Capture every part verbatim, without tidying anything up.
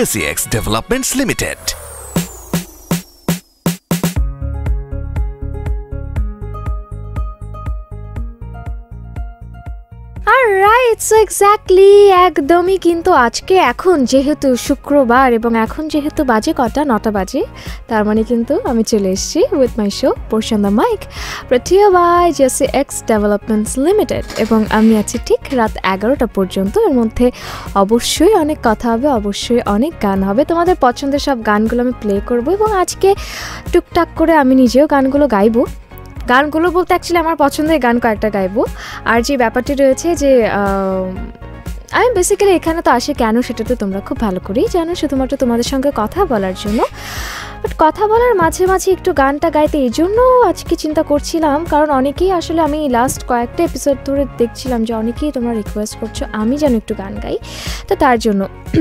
J C X Developments Limited. Alright, so exactly একদমই কিন্তু আজকে এখন যেহেতু শুক্রবার এবং এখন যেহেতু বাজে কটা নটা বাজে, তার মানে কিন্তু আমি চলে এসেছি with my show portion the mic প্রটিও by J C X Developments Limited এবং আমি আছি ঠিক রাত এগারোটা পর্যন্ত। এর মধ্যে অবশ্যই অনেক কথা হবে, অবশ্যই অনেক গান হবে, তোমাদের পছন্দের সব গানগুলো আমি প্লে করব এবং আজকে টুকটাক করে আমি নিজেও গানগুলো গাইবো। গানগুলো বলতে অ্যাকচুয়ালি আমার পছন্দের গান কয়েকটা গাইবো। আর যে ব্যাপারটি রয়েছে যে আমি বেসিক্যালি এখানে তো আসি কেন সেটা তো তোমরা খুব ভালো করেই জানো, শুধুমাত্র তোমাদের সঙ্গে কথা বলার জন্য। বাট কথা বলার মাঝে মাঝে একটু গানটা গাইতে এই জন্য আজকে চিন্তা করছিলাম, কারণ অনেকেই আসলে আমি লাস্ট কয়েকটা এপিসোড ধরে দেখছিলাম যে অনেকেই তোমরা রিকোয়েস্ট করছো আমি যেন একটু গান গাই, তো তার জন্য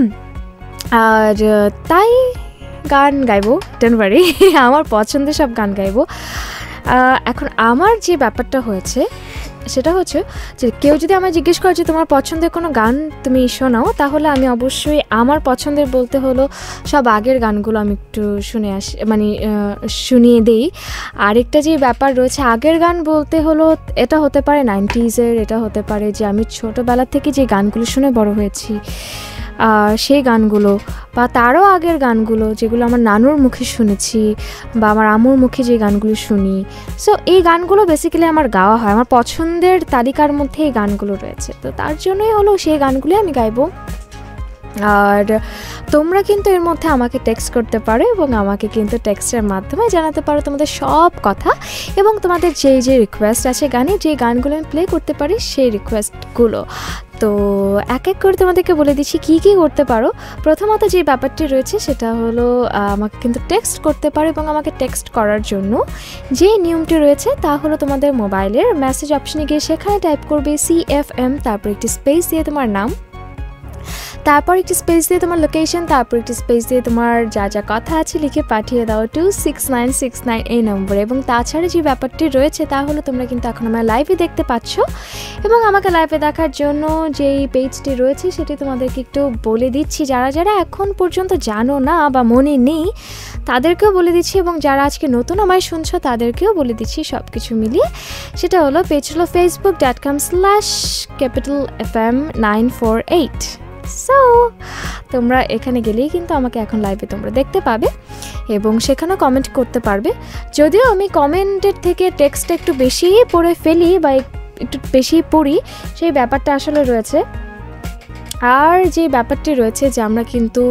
আর তাই গান গাইবো, ডোন্ট ওয়ারি, আমার পছন্দের সব গান গাইবো। এখন আমার যে ব্যাপারটা হয়েছে সেটা হচ্ছে যে কেউ যদি আমায় জিজ্ঞেস করে যে তোমার পছন্দের কোনো গান তুমি শোনাও, তাহলে আমি অবশ্যই আমার পছন্দের বলতে হলো সব আগের গানগুলো আমি একটু শুনে আসি, মানে শুনিয়ে দিই। আরেকটা যে ব্যাপার রয়েছে আগের গান বলতে হলো এটা হতে পারে নাইনটিজের, এটা হতে পারে যে আমি ছোটোবেলা থেকে যে গানগুলো শুনে বড় হয়েছি সেই গানগুলো, বা তারও আগের গানগুলো যেগুলো আমার নানুর মুখে শুনেছি বা আমার আম্মুর মুখে যে গানগুলো শুনি। সো এই গানগুলো বেসিক্যালি আমার গাওয়া হয়, আমার পছন্দের তালিকার মধ্যে এই গানগুলো রয়েছে, তো তার জন্যই হলো সেই গানগুলি আমি গাইবো। আর তোমরা কিন্তু এর মধ্যে আমাকে টেক্সট করতে পারো এবং আমাকে কিন্তু টেক্সটের মাধ্যমে জানাতে পারো তোমাদের সব কথা এবং তোমাদের যেই যে রিকোয়েস্ট আছে গানে, যে গানগুলো আমি প্লে করতে পারি সেই রিকোয়েস্টগুলো। তো এক এক করে তোমাদেরকে বলে দিচ্ছি কী কী করতে পারো। প্রথমত যে ব্যাপারটি রয়েছে সেটা হলো আমাকে কিন্তু টেক্সট করতে পারো এবং আমাকে টেক্সট করার জন্য যে নিয়মটি রয়েছে তা হলো তোমাদের মোবাইলের মেসেজ অপশনে গিয়ে সেখানে টাইপ করবে সি এফ এম, তারপর একটি স্পেস দিয়ে তোমার নাম, তারপর একটি স্পেস দিয়ে তোমার লোকেশন, তারপর একটি স্পেস দিয়ে তোমার যা যা কথা আছে লিখে পাঠিয়ে দাও two six nine six nine এই নম্বরে। এবং তাছাড়া যে ব্যাপারটি রয়েছে তা হলো তোমরা কিন্তু এখন আমার লাইভে দেখতে পাচ্ছ এবং আমাকে লাইভে দেখার জন্য যেই পেজটি রয়েছে সেটি তোমাদেরকে একটু বলে দিচ্ছি, যারা যারা এখন পর্যন্ত জানো না বা মনে নেই তাদেরকেও বলে দিচ্ছি এবং যারা আজকে নতুন আমায় শুনছো তাদেরকেও বলে দিচ্ছি সব কিছু মিলিয়ে। সেটা হলো পেজ হলো Facebook dot com slash capital F M nine four eight. So তোমরা এখানে গেলেই কিন্তু আমাকে এখন লাইভে তোমরা দেখতে পাবে এবং সেখানেও কমেন্ট করতে পারবে। যদিও আমি কমেন্টের থেকে টেক্সটটা একটু বেশি পড়ে ফেলি বা একটু বেশি পড়ি, সেই ব্যাপারটা আসলে রয়েছে। আর যে ব্যাপারটি রয়েছে যে আমরা কিন্তু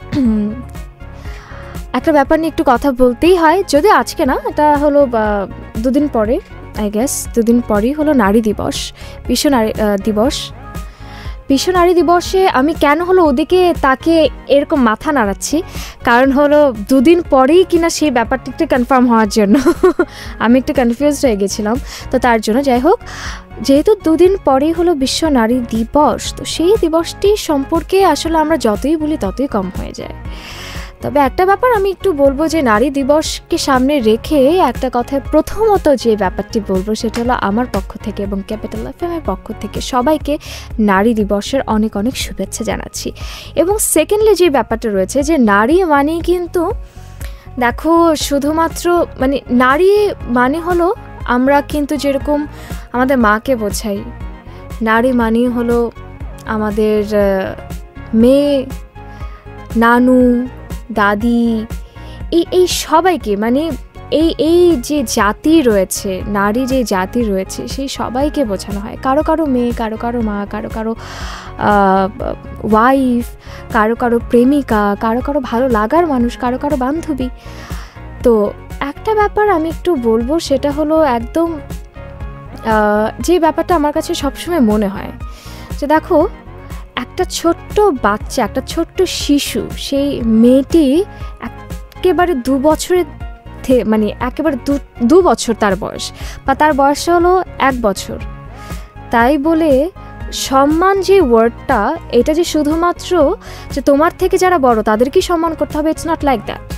একটা ব্যাপার নিয়ে একটু কথা বলতেই হয়, যদিও আজকে না, এটা হলো দুদিন পরে, আই গেস দুদিন পরেই হলো নারী দিবস, বিশ্ব নারী দিবস। বিশ্ব নারী দিবসে আমি কেন হলো ওদিকে তাকে এরকম মাথা নাড়াচ্ছি, কারণ হলো দুদিন পরেই কিনা সেই ব্যাপারটা একটু কনফার্ম হওয়ার জন্য আমি একটু কনফিউজড হয়ে গেছিলাম, তো তার জন্য যাই হোক, যেহেতু দুদিন পরেই হলো বিশ্ব নারী দিবস, তো সেই দিবসটি সম্পর্কে আসলে আমরা যতই বলি ততই কম হয়ে যায়। তবে একটা ব্যাপার আমি একটু বলবো যে নারী দিবসকে সামনে রেখে একটা কথায় প্রথমত যে ব্যাপারটি বলবো সেটা হলো আমার পক্ষ থেকে এবং ক্যাপিটাল এফ এম এর পক্ষ থেকে সবাইকে নারী দিবসের অনেক অনেক শুভেচ্ছা জানাচ্ছি। এবং সেকেন্ডলি যে ব্যাপারটা রয়েছে যে নারী মানে কিন্তু দেখো শুধুমাত্র মানে নারী মানে হলো আমরা কিন্তু যেরকম আমাদের মাকে বোঝাই, নারী মানে হলো আমাদের মেয়ে, নানু, দাদি, এই এই সবাইকে, মানে এই এই যে জাতি রয়েছে, নারী যে জাতি রয়েছে সেই সবাইকে বোঝানো হয়। কারো কারো মেয়ে, কারো কারো মা, কারো কারো ওয়াইফ, কারো কারো প্রেমিকা, কারো কারো ভালো লাগার মানুষ, কারো কারো বান্ধবী। তো একটা ব্যাপার আমি একটু বলবো সেটা হলো একদম যে ব্যাপারটা আমার কাছে সবসময় মনে হয় যে দেখো একটা ছোট্ট বাচ্চা, একটা ছোট্ট শিশু, সেই মেয়েটি একেবারে দু বছরের মানে একেবারে দু দু বছর তার বয়স, বা তার বয়স হলো এক বছর, তাই বলে সম্মান যে ওয়ার্ডটা, এটা যে শুধুমাত্র যে তোমার থেকে যারা বড় তাদেরকেই সম্মান করতে হবে, ইটস নট লাইক দ্যাট।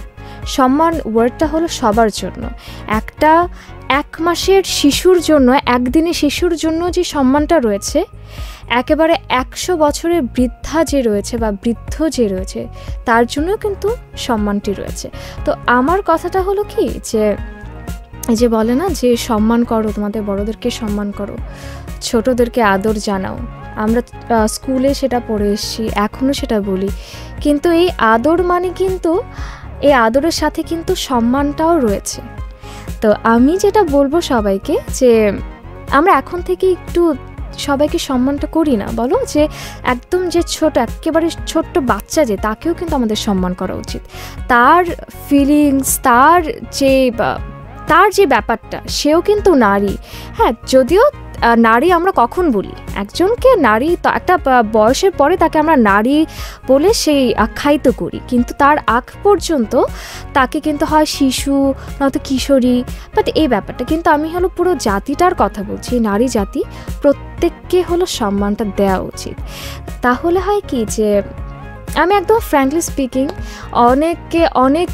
সম্মান ওয়ার্ডটা হলো সবার জন্য। একটা এক মাসের শিশুর জন্য, একদিনের শিশুর জন্য যে সম্মানটা রয়েছে, একেবারে একশো বছরের বৃদ্ধা যে রয়েছে বা বৃদ্ধ যে রয়েছে তার জন্য কিন্তু সম্মানটি রয়েছে। তো আমার কথাটা হলো কি যে এই যে বলে না যে সম্মান করো, তোমাদের বড়োদেরকে সম্মান করো, ছোটোদেরকে আদর জানাও। আমরা স্কুলে সেটা পড়ে এসেছি, এখনও সেটা বলি, কিন্তু এই আদর মানে কিন্তু এই আদরের সাথে কিন্তু সম্মানটাও রয়েছে। তো আমি যেটা বলবো সবাইকে যে আমরা এখন থেকে একটু সবাইকে সম্মানটা করি না, বলো যে একদম যে ছোট একেবারে ছোট্ট বাচ্চা যে তাকেও কিন্তু আমাদের সম্মান করা উচিত। তার ফিলিংস, তার যে তার যে ব্যাপারটা, সেও কিন্তু নারী। হ্যাঁ, যদিও নারী আমরা কখন বলি একজনকে নারী, তো একটা বয়সের পরে তাকে আমরা নারী বলে সেই আখ্যায়িত করি, কিন্তু তার আগ পর্যন্ত তাকে কিন্তু হয় শিশু নয়তো কিশোরী। বাট এই ব্যাপারটা কিন্তু আমি হলো পুরো জাতিটার কথা বলছি, নারী জাতি প্রত্যেককে হলো সম্মানটা দেওয়া উচিত। তাহলে হয় কি যে আমি একদম ফ্র্যাঙ্কলি স্পিকিং অনেককে অনেক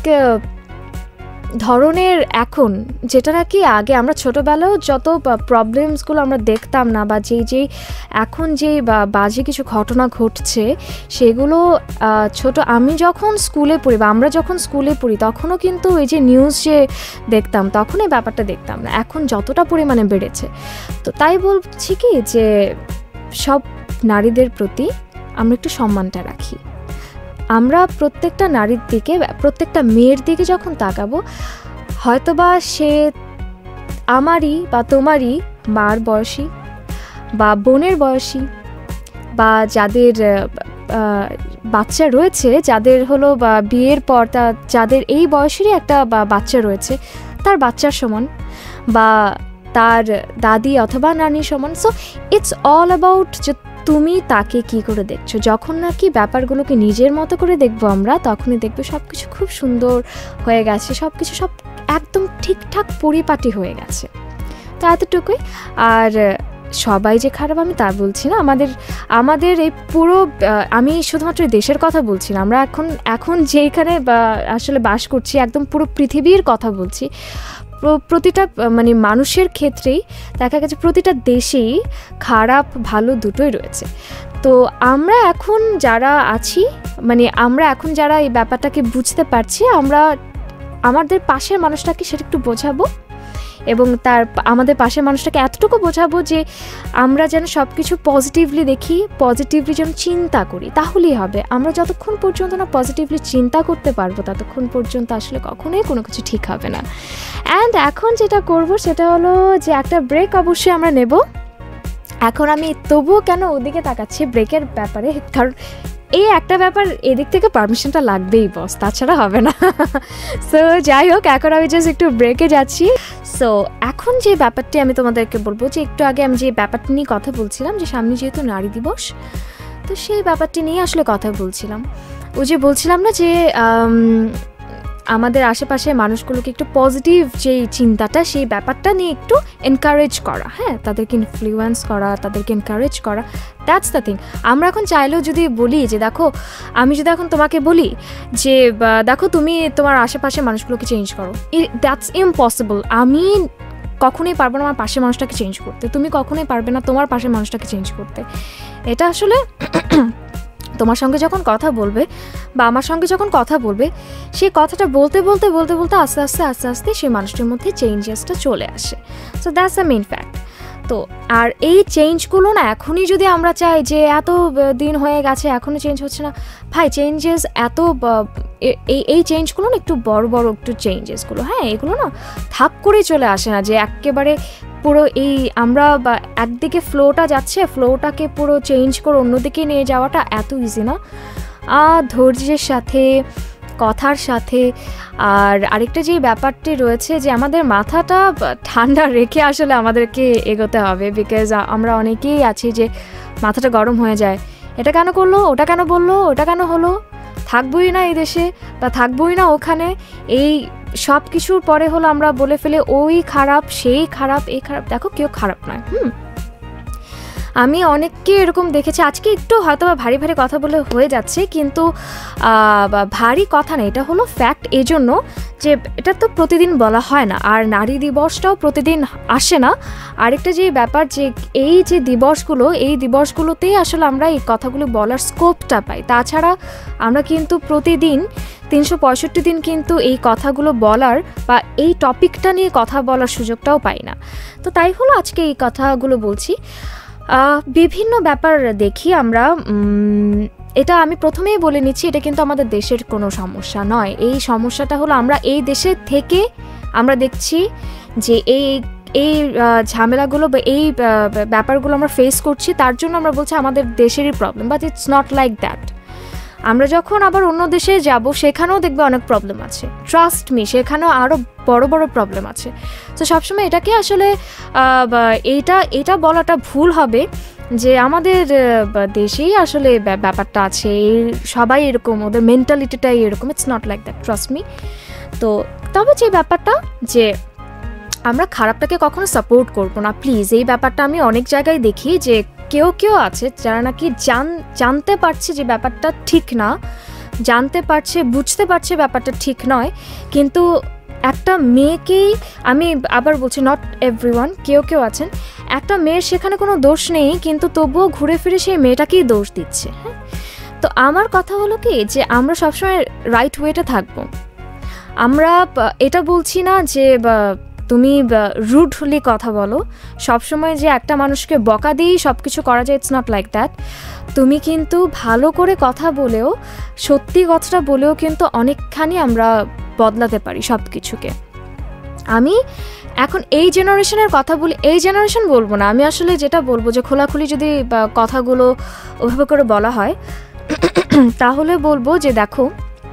ধরনের এখন, যেটা নাকি আগে আমরা ছোটোবেলাও যত প্রবলেমসগুলো আমরা দেখতাম না, বা যেই যেই এখন যেই বাজে কিছু ঘটনা ঘটছে সেগুলো ছোট আমি যখন স্কুলে পড়ি বা আমরা যখন স্কুলে পড়ি তখনও কিন্তু এই যে নিউজ যে দেখতাম তখন এই ব্যাপারটা দেখতাম না, এখন যতটা পরিমাণে বেড়েছে। তো তাই বলছি কি যে সব নারীদের প্রতি আমরা একটু সম্মানটা রাখি। আমরা প্রত্যেকটা নারীর দিকে, প্রত্যেকটা মেয়ের দিকে যখন তাকাবো, হয়তোবা সে আমারই বা তোমারই মার বয়সী বা বোনের বয়সী, বা যাদের বাচ্চা রয়েছে, যাদের হলো বা বিয়ের পর তা যাদের এই বয়সেরই একটা বাচ্চা রয়েছে, তার বাচ্চার সমান, বা তার দাদি অথবা নানির সমান। সো ইটস অল অ্যাবাউট যে তুমি তাকে কি করে দেখছো। যখন নাকি ব্যাপারগুলোকে নিজের মতো করে দেখবো আমরা, তখনই দেখবে সব কিছু খুব সুন্দর হয়ে গেছে, সব কিছু সব একদম ঠিকঠাক পরিপাটি হয়ে গেছে। তো এতটুকুই। আর সবাই যে খারাপ আমি তা বলছি না, আমাদের আমাদের এই পুরো, আমি শুধুমাত্র দেশের কথা বলছি না, আমরা এখন এখন যেখানে আসলে বাস করছি একদম পুরো পৃথিবীর কথা বলছি। প্রতিটা মানে মানুষের ক্ষেত্রেই দেখা গেছে প্রতিটা দেশেই খারাপ ভালো দুটোই রয়েছে। তো আমরা এখন যারা আছি, মানে আমরা এখন যারা এই ব্যাপারটাকে বুঝতে পারছি, আমরা আমাদের পাশের মানুষটাকে সেটা একটু বোঝাবো, এবং তার আমাদের পাশের মানুষটাকে এতটুকু বোঝাবো যে আমরা যেন সব কিছু পজিটিভলি দেখি, পজিটিভলি যেন চিন্তা করি, তাহলেই হবে। আমরা যতক্ষণ পর্যন্ত না পজিটিভলি চিন্তা করতে পারবো ততক্ষণ পর্যন্ত আসলে কখনোই কোনো কিছু ঠিক হবে না। অ্যান্ড এখন যেটা করব সেটা হলো যে একটা ব্রেক অবশ্যই আমরা নেব। এখন আমি তবুও কেন ওদিকে তাকাচ্ছি ব্রেকের ব্যাপারে, কারণ এই একটা ব্যাপার, এদিক থেকে পারমিশনটা লাগবেই বস, তাছাড়া হবে না। সো যাই হোক, এখন আমি জাস্ট একটু ব্রেকে যাচ্ছি। সো এখন যে ব্যাপারটি আমি তোমাদেরকে বলবো, যে একটু আগে আমি যে ব্যাপারটি নিয়ে কথা বলছিলাম, যে সামনে যেহেতু নারী দিবস, তো সেই ব্যাপারটি নিয়ে আসলে কথা বলছিলাম। ও যে বলছিলাম না যে আমাদের আশেপাশে মানুষগুলোকে একটু পজিটিভ যেই চিন্তাটা, সেই ব্যাপারটা নিয়ে একটু এনকারেজ করা, হ্যাঁ, তাদেরকে ইনফ্লুয়েন্স করা, তাদেরকে এনকারেজ করা, দ্যাটস দ্য থিং। আমরা এখন চাইলেও যদি বলি যে দেখো, আমি যদি এখন তোমাকে বলি যে দেখো তুমি তোমার আশেপাশে মানুষগুলোকে চেঞ্জ করো, দ্যাটস ইম্পসিবল। আমি কখনোই পারবো না আমার পাশের মানুষটাকে চেঞ্জ করতে, তুমি কখনোই পারবে না তোমার পাশের মানুষটাকে চেঞ্জ করতে। এটা আসলে তোমার সঙ্গে যখন কথা বলবে বা আমার সঙ্গে যখন কথা বলবে, সেই কথাটা বলতে বলতে বলতে বলতে আস্তে আস্তে আস্তে আস্তে সেই মানুষটির মধ্যে চেঞ্জেসটা চলে আসে। So that's the main fact. তো আর এই চেঞ্জগুলো না এখনই যদি আমরা চাই যে এত দিন হয়ে গেছে এখনও চেঞ্জ হচ্ছে না, ভাই চেঞ্জেস এত এই এই চেঞ্জগুলো না একটু বড় বড় একটু চেঞ্জেসগুলো, হ্যাঁ, এগুলো না থাক করেই চলে আসে না, যে একেবারে পুরো এই আমরা বা একদিকে ফ্লোটা যাচ্ছে, ফ্লোটাকে পুরো চেঞ্জ করে অন্যদিকে নিয়ে যাওয়াটা এত ইজি না। ধৈর্যের সাথে, কথার সাথে, আর আরেকটা যে ব্যাপারটি রয়েছে যে আমাদের মাথাটা ঠান্ডা রেখে আসলে আমাদেরকে এগোতে হবে। বিকজ আমরা অনেকেই আছি যে মাথাটা গরম হয়ে যায়, এটা কেন করলো, ওটা কেন বললো, ওটা কেন হলো, থাকবোই না এই দেশে বা থাকবোই না ওখানে, এই সব কিছুর পরে হলো আমরা বলে ফেলে ওই খারাপ, সেই খারাপ, এই খারাপ। দেখো কেউ খারাপ নয়, হুম, আমি অনেককে এরকম দেখেছি, আজকে একটু হয়তো ভারী ভারী কথা বলে হয়ে যাচ্ছে, কিন্তু ভারী কথা না, এটা হলো ফ্যাক্ট। এই জন্য যে এটা তো প্রতিদিন বলা হয় না, আর নারী দিবসটাও প্রতিদিন আসে না। আরেকটা যে ব্যাপার যে এই যে দিবসগুলো, এই দিবসগুলোতেই আসলে আমরা এই কথাগুলো বলার স্কোপটা পাই। তাছাড়া আমরা কিন্তু প্রতিদিন তিনশো পঁয়ষট্টি দিন কিন্তু এই কথাগুলো বলার বা এই টপিকটা নিয়ে কথা বলার সুযোগটাও পাই না। তো তাই হলো আজকে এই কথাগুলো বলছি। বিভিন্ন ব্যাপার দেখি আমরা, এটা আমি প্রথমেই বলে নিচ্ছি, এটা কিন্তু আমাদের দেশের কোনো সমস্যা নয়। এই সমস্যাটা হলো আমরা এই দেশে থেকে আমরা দেখছি যে এই এই ঝামেলাগুলো বা এই ব্যাপারগুলো আমরা ফেস করছি, তার জন্য আমরা বলছি আমাদের দেশেরই problem, but it's not like that. আমরা যখন আবার অন্য দেশে যাব সেখানেও দেখবে অনেক প্রবলেম আছে, ট্রাস্ট মি, সেখানেও আরও বড় বড় প্রবলেম আছে। তো সবসময় এটাকে আসলে এইটা এটা বলাটা ভুল হবে যে আমাদের দেশেই আসলে ব্যাপারটা আছে, সবাই এরকম, ওদের মেন্টালিটিটাই এরকম। It's not like that, trust me. তো তবে যে ব্যাপারটা যে আমরা খারাপটাকে কখনো সাপোর্ট করবো না, প্লিজ। এই ব্যাপারটা আমি অনেক জায়গায় দেখি যে কেউ কেউ আছে যারা নাকি জান জানতে পারছে যে ব্যাপারটা ঠিক না, জানতে পারছে, বুঝতে পারছে ব্যাপারটা ঠিক নয়, কিন্তু একটা মেয়েকেই, আমি আবার বলছি নট এভরিওয়ান, কেউ কেউ আছেন, একটা মেয়ের সেখানে কোনো দোষ নেই, কিন্তু তবুও ঘুরে ফিরে সেই মেয়েটাকেই দোষ দিচ্ছে। হ্যাঁ, তো আমার কথা হলো কি যে আমরা সবসময় রাইট ওয়েতে থাকবো। আমরা এটা বলছি না যে তুমি রুডলি কথা বলো, সবসময় যে একটা মানুষকে বকা দিয়েই সব কিছু করা যায়, ইটস নট লাইক দ্যাট। তুমি কিন্তু ভালো করে কথা বলেও, সত্যি কথাটা বলেও কিন্তু অনেকখানি আমরা বদলাতে পারি সব কিছুকে। আমি এখন এই জেনারেশনের কথা বলি, এই জেনারেশন বলবো না, আমি আসলে যেটা বলবো যে খোলাখুলি যদি কথাগুলো ওভাবে করে বলা হয় তাহলে বলবো যে দেখো,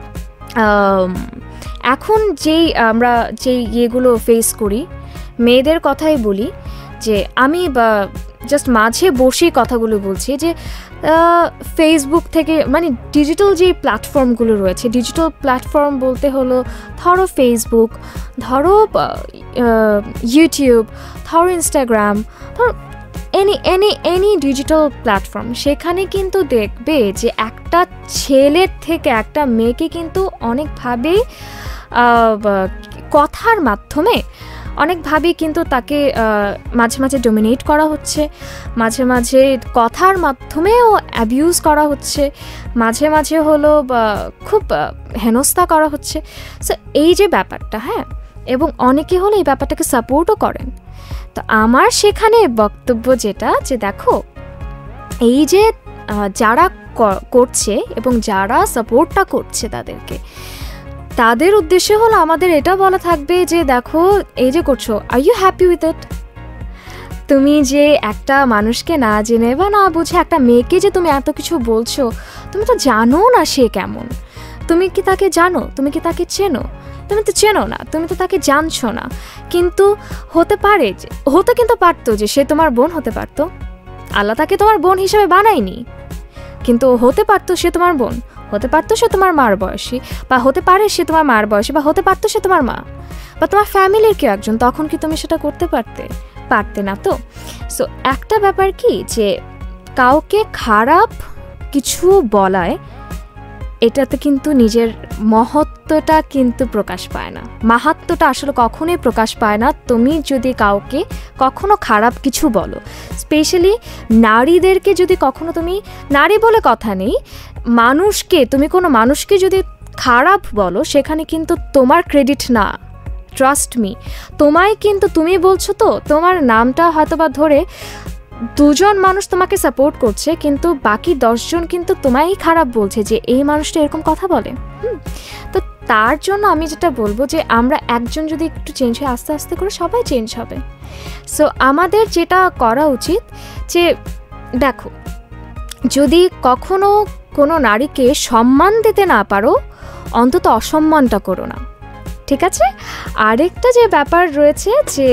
এখন যেই আমরা যেই ইয়েগুলো ফেস করি, মেয়েদের কথাই বলি, যে আমি জাস্ট মাঝে বসেই কথাগুলো বলছি যে ফেসবুক থেকে, মানে ডিজিটাল যে প্ল্যাটফর্মগুলো রয়েছে, ডিজিটাল প্ল্যাটফর্ম বলতে হলো ধরো ফেসবুক, ধরো ইউটিউব, ধরো ইনস্টাগ্রাম, ধরো any any any digital platform, সেখানে কিন্তু দেখবে যে একটা ছেলের থেকে একটা মেয়েকে কিন্তু অনেকভাবেই কথার মাধ্যমে অনেকভাবেই কিন্তু তাকে মাঝে মাঝে ডমিনেট করা হচ্ছে, মাঝে মাঝে কথার মাধ্যমেও অ্যাবিউজ করা হচ্ছে, মাঝে মাঝে হলো খুব হেনস্থা করা হচ্ছে। সো এই যে ব্যাপারটা, হ্যাঁ, এবং অনেকে হলো এই ব্যাপারটাকে সাপোর্টও করেন। তো আমার সেখানে বক্তব্য যেটা, যে দেখো এই যে যারা করছে এবং যারা সাপোর্টটা করছে তাদেরকে, তাদের উদ্দেশ্য হলো আমাদের এটা বলা থাকবে যে দেখো এই যে করছো, are you happy with it? তুমি যে একটা মানুষকে না জেনে বা না বুঝে একটা মেয়েকে যে তুমি এত কিছু বলছো, তুমি তো জানো না সে কেমন, তুমি কি তাকে জানো, তুমি কি তাকে চেনো? তুমি তো চেনো না, তুমি তো তাকে জানছো না। কিন্তু হতে পারে যে, হতে কিন্তু পারতো যে সে তোমার বোন হতে পারতো, আল্লাহ তাকে তোমার বোন হিসেবে বানায়নি, কিন্তু হতে পারতো সে তোমার বোন, হতে পারতো সে তোমার মার বয়সী, বা হতে পারে সে তোমার মার বয়সী, বা হতে পারতো সে তোমার মা বা তোমার ফ্যামিলির কেউ একজন। তখন কি তুমি সেটা করতে পারতে? পারতে না তো। সো একটা ব্যাপার কি, যে কাউকে খারাপ কিছু বলায় এটাতে কিন্তু নিজের মহত্বটা কিন্তু প্রকাশ পায় না, মাহাত্ম্যটা আসলে কখনোই প্রকাশ পায় না। তুমি যদি কাউকে কখনো খারাপ কিছু বলো, স্পেশালি নারীদেরকে যদি কখনো, তুমি নারী বলে কথা নেই, মানুষকে, তুমি কোনো মানুষকে যদি খারাপ বলো, সেখানে কিন্তু তোমার ক্রেডিট না, ট্রাস্ট মি। তোমায় কিন্তু, তুমি বলছো তো, তোমার নামটা হয়তো বা ধরে দুজন মানুষ তোমাকে সাপোর্ট করছে, কিন্তু বাকি দশজন কিন্তু তোমায় খারাপ বলছে যে এই মানুষটা এরকম কথা বলে। হুম, তো তার জন্য আমি যেটা বলবো যে আমরা একজন যদি একটু চেঞ্জ হয়, আস্তে আস্তে করে সবাই চেঞ্জ হবে। সো আমাদের যেটা করা উচিত, যে দেখো যদি কখনো কোনো নারীকে সম্মান দিতে না পারো, অন্তত অসম্মানটা করো না, ঠিক আছে? আরেকটা যে ব্যাপার রয়েছে, যে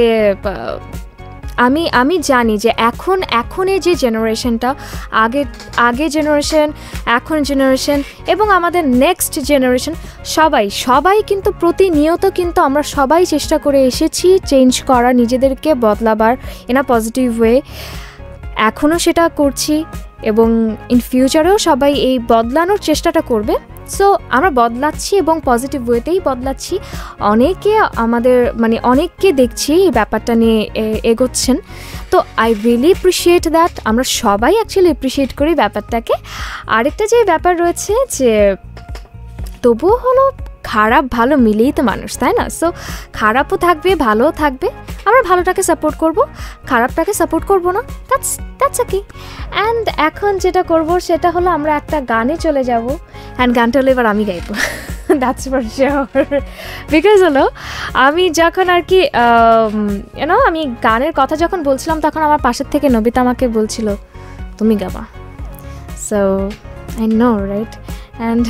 আমি আমি জানি যে এখন এখনের যে জেনারেশনটা, আগে আগে জেনারেশন, এখন জেনারেশন এবং আমাদের নেক্সট জেনারেশন, সবাই সবাই কিন্তু প্রতিনিয়ত কিন্তু আমরা সবাই চেষ্টা করে এসেছি চেঞ্জ করা, নিজেদেরকে বদলাবার ইন আ পজিটিভ ওয়ে। এখনও সেটা করছি এবং ইন ফিউচারেও সবাই এই বদলানোর চেষ্টাটা করবে। সো আমরা বদলাচ্ছি এবং পজিটিভ ওয়েতেই বদলাচ্ছি। অনেকে আমাদের মানে অনেককে দেখছি এই ব্যাপারটা নিয়ে এগোচ্ছেন, তো আই রিয়েলি অ্যাপ্রিসিয়েট দ্যাট। আমরা সবাই অ্যাকচুয়ালি অ্যাপ্রিসিয়েট করি ব্যাপারটাকে। আরেকটা যে ব্যাপার রয়েছে যে তবুও হলো খারাপ ভালো মিলেই তো মানুষ, তাই না? সো খারাপও থাকবে ভালোও থাকবে, আমরা ভালোটাকে সাপোর্ট করব, খারাপটাকে সাপোর্ট করব না, দ্যাটস দ্যাটস ওকে। অ্যান্ড এখন যেটা করব সেটা হলো আমরা একটা গানে চলে যাব, অ্যান্ড গানটা হলো এবার আমি গাইব, দ্যাটস ফর শিওর। বিকজ হলো আমি যখন আর কি ইউনো আমি গানের কথা যখন বলছিলাম তখন আমার পাশের থেকে নবিতা আমাকে বলছিল তুমি গাবা। So I know right. And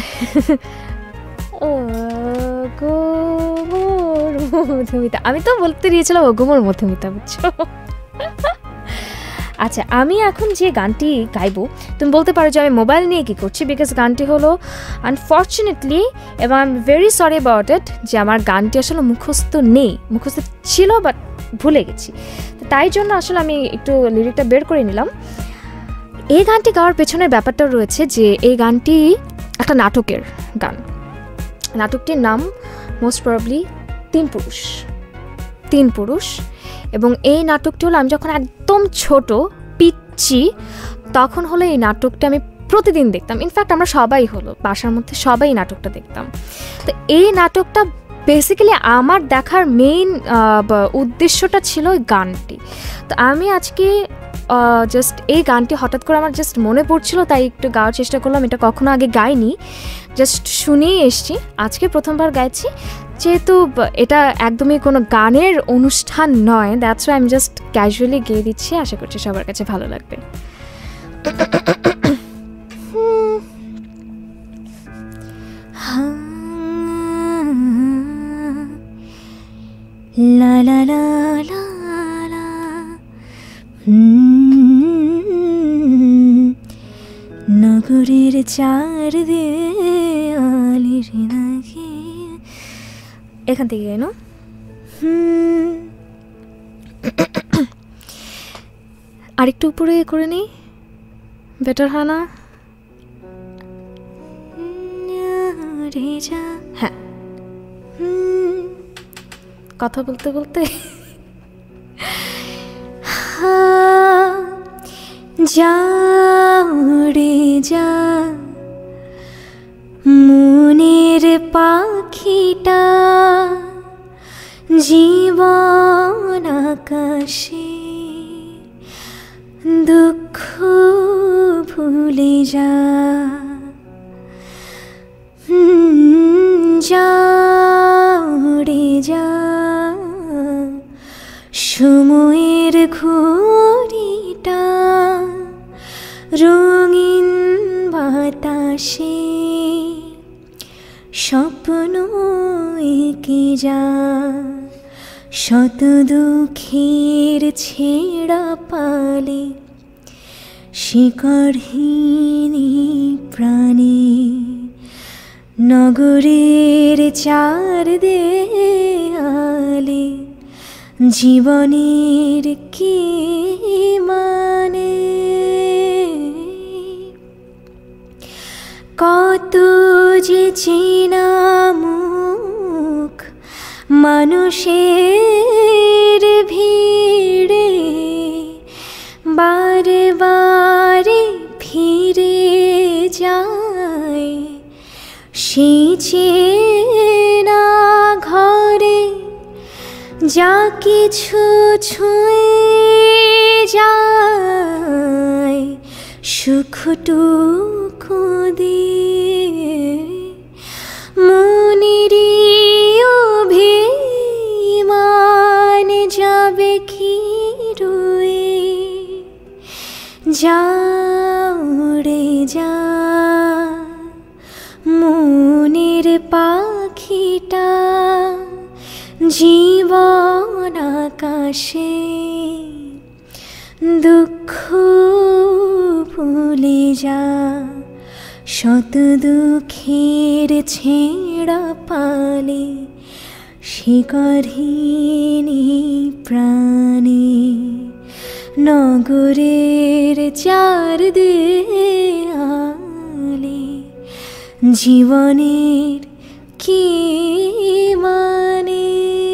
Madhumita, আমি তো বলতে দিয়েছিলাম ওগোমোর মধুমিতা, বুঝছো? আচ্ছা, আমি এখন যে গানটি গাইবো তুমি বলতে পারো যে আমি মোবাইল নিয়ে কী করছি, বিকজ গানটি হলো আনফর্চুনেটলি এবং I am very sorry about it যে আমার গানটি আসলে মুখস্থ নেই, মুখস্থ ছিল বাট ভুলে গেছি। তো তাই জন্য আসলে আমি একটু লিরিকটা বের করে নিলাম। এই গানটি গাওয়ার পেছনের ব্যাপারটা রয়েছে যে এই গানটি একটা নাটকের গান। নাটকটির নাম মোস্ট প্রবাবলি তিন পুরুষ তিন পুরুষ এবং এই নাটকটি হলো আমি যখন একদম ছোট পিচ্ছি তখন হলো এই নাটকটা আমি প্রতিদিন দেখতাম। ইনফ্যাক্ট আমরা সবাই হলো বাসার মধ্যে সবাই নাটকটা দেখতাম। তো এই নাটকটা বেসিক্যালি আমার দেখার মেইন উদ্দেশ্যটা ছিল ওই গানটি। তো আমি আজকে জাস্ট এই গানটি হঠাৎ করে আমার জাস্ট মনে পড়ছিল তাই একটু গাওয়ার চেষ্টা করলাম। এটা কখনো আগে গাইনি, জাস্ট শুনেই এসছি, আজকে প্রথমবার গাইছি। যেহেতু এটা একদমই কোনো গানের অনুষ্ঠান নয়, দ্যাটস ওয়াই আমি জাস্ট ক্যাজুয়ালি গেয়ে দিচ্ছি, আশা করছি সবার কাছে ভালো লাগবে। লা লা লা লা লা নগরীর চার দেয়ালের নাকি এখান থেকে গাই না, আরেকটু উপরে করে নিই, বেটার হয় না? হ্যাঁ, কথা বলতে বলতে যাও রে যা মনের পাখিটা জীবন আকাশে দুঃখ ভুলে যা, যাও রে যা সময়ের ঘড়িটা রঙিন বাতাসে স্বপ্ন এঁকে যা, শত দুঃখের ছেঁড়া পালে শিকড়হীনি প্রাণে নগরের চার দেয়ালে জীবনের কি মানে, কত যে চেনা মুখ মানুষের ভিড়ে বারে বারে ফিরে যায় সেই চেনা ঘরে, যা কিছু ছুঁয়ে যায় সুখটুকু দিয়ে মনেরই অভিমান যাবে কি রয়ে, যাও রে যা মনের পাখিটা জীবন আকাশে দুঃখ ভুলে যা, শত দুঃখের ছেঁড়া পালে শিকড়হীনি প্রাণে নগরের চার দেয়ালে জীবনের কি মানে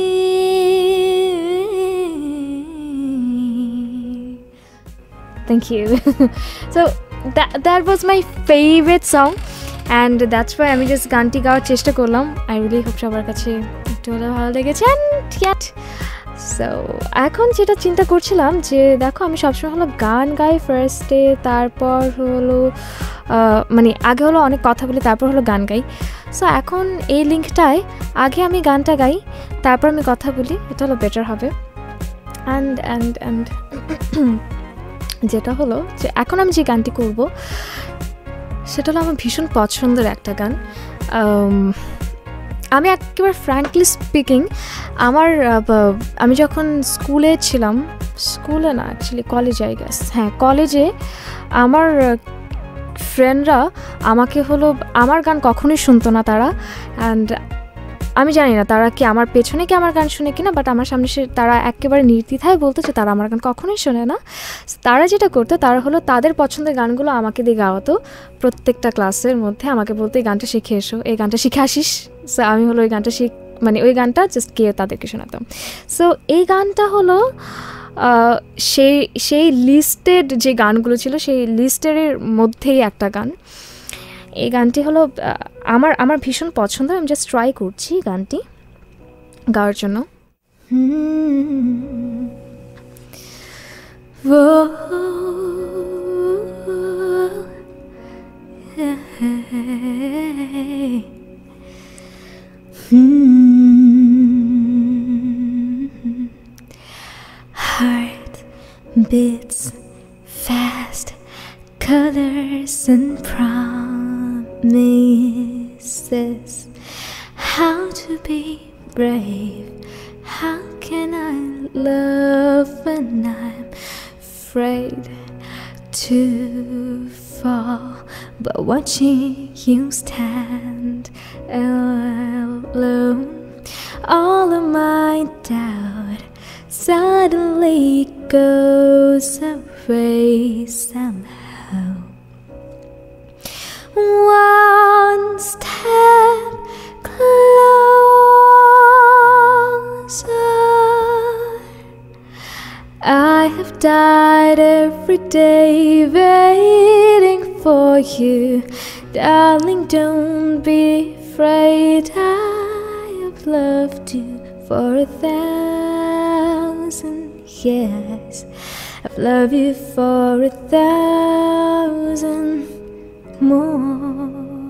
thank you so that that was my favorite song and that's why আমি just গানটি গাওয়ার চেষ্টা করলাম I really hope সবার কাছে একটু হলেও ভালো লেগেছে and yet সো এখন যেটা চিন্তা করছিলাম যে দেখো আমি সবসময় হলো গান গাই ফার্স্টে তারপর হলো মানে আগে হলো অনেক কথা বলি তারপর হলো গান গাই সো এখন এই লিঙ্কটায় আগে আমি গানটা গাই তারপর আমি কথা বলি এটা হলো বেটার হবে অ্যান্ড অ্যান্ড অ্যান্ড যেটা হলো যে এখন আমি যে গানটি করব সেটা হলো আমার ভীষণ পছন্দের একটা গান আমি একেবারে ফ্র্যাঙ্কলি স্পিকিং আমার আমি যখন স্কুলে ছিলাম স্কুলে না অ্যাকচুয়ালি কলেজে আই গেস হ্যাঁ কলেজে আমার ফ্রেন্ডরা আমাকে হলো আমার গান কখনোই শুনতো না তারা অ্যান্ড আমি জানি না তারা কি আমার পেছনে কি আমার গান শুনে কিনা বাট আমার সামনে সে তারা একেবারে নির্দ্বিধায় বলতো যে তারা আমার গান কখনোই শোনে না তারা যেটা করতো তারা হলো তাদের পছন্দের গানগুলো আমাকে দিয়ে গাওয়াতো প্রত্যেকটা ক্লাসের মধ্যে আমাকে বলতো এই গানটা শিখে এসো এই গানটা শিখে আসিস সো আমি হলো ওই গানটা শিখ মানে ওই গানটা জাস্ট গিয়ে তাদেরকে শোনাতাম সো এই গানটা হলো সেই সেই লিস্টেড যে গানগুলো ছিল সেই লিস্টের মধ্যেই একটা গান এই গানটি হলো আমার আমার ভীষণ পছন্দ আমি জাস্ট ট্রাই করছি গানটি গাওয়ার জন্য Heart beats fast, colors and promises. How to be brave? How can I love when I'm afraid to fall? But watching you stand alone, all of my doubt suddenly goes away somehow. One step closer, I have died every day waiting for you. Darling, don't be afraid, I have loved you for a thousand years. I've loved you for a thousand more.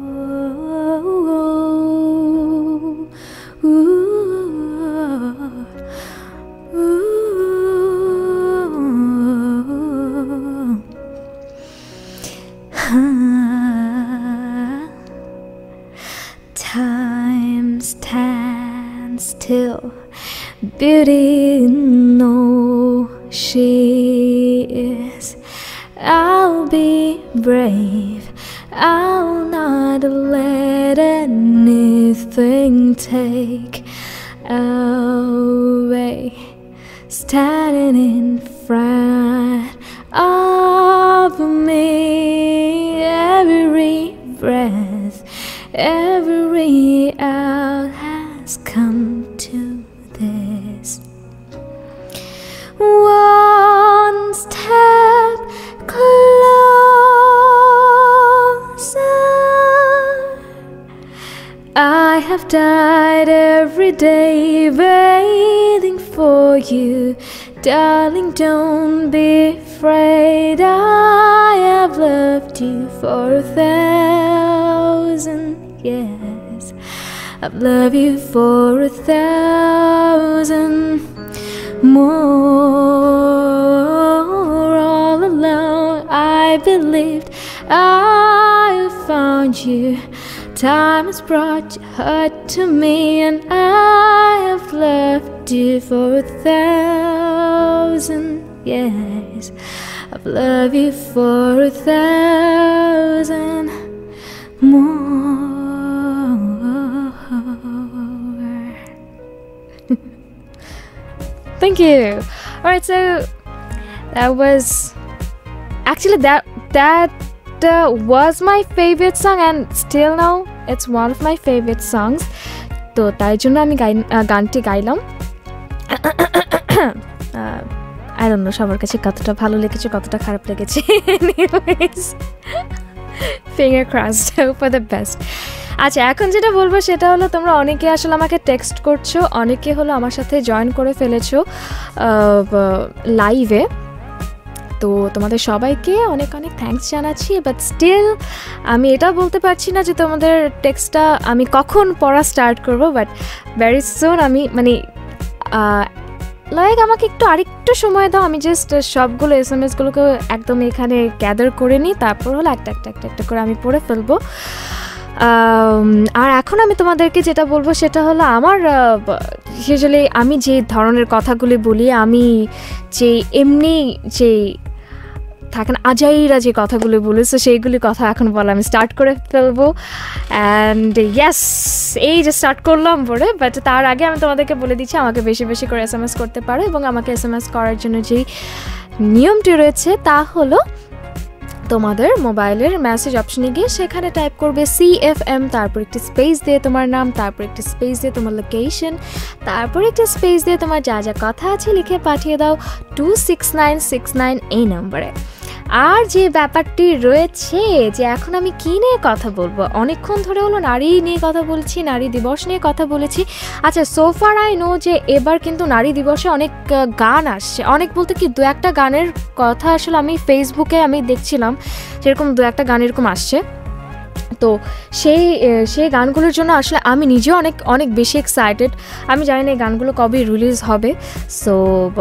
Ooh, ooh, ooh. Ah. Time stands still, beauty no she is. I'll be brave, I'll not let anything take away. Standing in front of me, every breath, every out has come to this. One step closer, I have died every day waiting for you. Darling, don't be afraid, I have loved you for a thousand years. I've loved you for a thousand more. All along I believed I found you. Time has brought your heart to me, and I have loved you for a thousand years. I've loved you for a thousand more. Thank you. Alright, so that was actually that that uh, was my favorite song and still now it's one of my favorite songs. তো তাই জন্য আমি গানটি গাইলাম। I don't know সবার কাছে কতটা ভালো লেগেছে কতটা খারাপ লেগেছে। Anyways, finger crossed, hope for the best. আচ্ছা, এখন যেটা বলবো সেটা হলো তোমরা অনেকে আসলে আমাকে টেক্সট করছো, অনেকে হলো আমার সাথে জয়েন করে ফেলেছো লাইভে। তো তোমাদের সবাইকে অনেক অনেক থ্যাঙ্কস জানাচ্ছি, বাট স্টিল আমি এটা বলতে পারছি না যে তোমাদের টেক্সটটা আমি কখন পড়া স্টার্ট করবো, বাট ভেরি সুন আমি মানে লাইক আমাকে একটু আরেকটু সময় দাও, আমি জাস্ট সবগুলো এস এম এসগুলোকে একদম এখানে গ্যাদার করে নিই, তারপর হলো একটা একটা একটা একটা করে আমি পড়ে ফেলবো। আর এখন আমি তোমাদেরকে যেটা বলবো সেটা হলো আমার ইউজুয়ালি আমি যে ধরনের কথাগুলি বলি, আমি যে এমনি যে থাকেন আজাইরা যে কথাগুলি বলি, সো সেইগুলি কথা এখন বলা আমি স্টার্ট করে ফেলবো। অ্যান্ড ইয়েস, এই যে স্টার্ট করলাম পরে, বাট তার আগে আমি তোমাদেরকে বলে দিচ্ছি আমাকে বেশি বেশি করে এস এম এস করতে পারো, এবং আমাকে এস এম এস করার জন্য যেই নিয়মটি রয়েছে তা হলো তোমাদের মোবাইলের মেসেজ অপশনে গিয়ে সেখানে টাইপ করবে সি এফ এম, তারপর একটি স্পেস দিয়ে তোমার নাম, তারপর একটি স্পেস দিয়ে তোমার লোকেশন, তারপর একটি স্পেস দিয়ে তোমার যা যা কথা আছে লিখে পাঠিয়ে দাও two six nine six nine এই নম্বরে। আর যে ব্যাপারটি রয়েছে যে এখন আমি কী নিয়ে কথা বলবো, অনেকক্ষণ ধরে হলো নারী নিয়ে কথা বলছি, নারী দিবস নিয়ে কথা বলেছি। আচ্ছা, সোফার আই নো যে এবার কিন্তু নারী দিবসে অনেক গান আসছে, অনেক বলতে কি দু একটা গানের কথা আসলে আমি ফেসবুকে আমি দেখছিলাম যেরকম দু একটা গান এরকম আসছে। তো সেই সেই গানগুলোর জন্য আসলে আমি নিজেও অনেক অনেক বেশি এক্সাইটেড। আমি জানি না এই গানগুলো কবে রিলিজ হবে, সো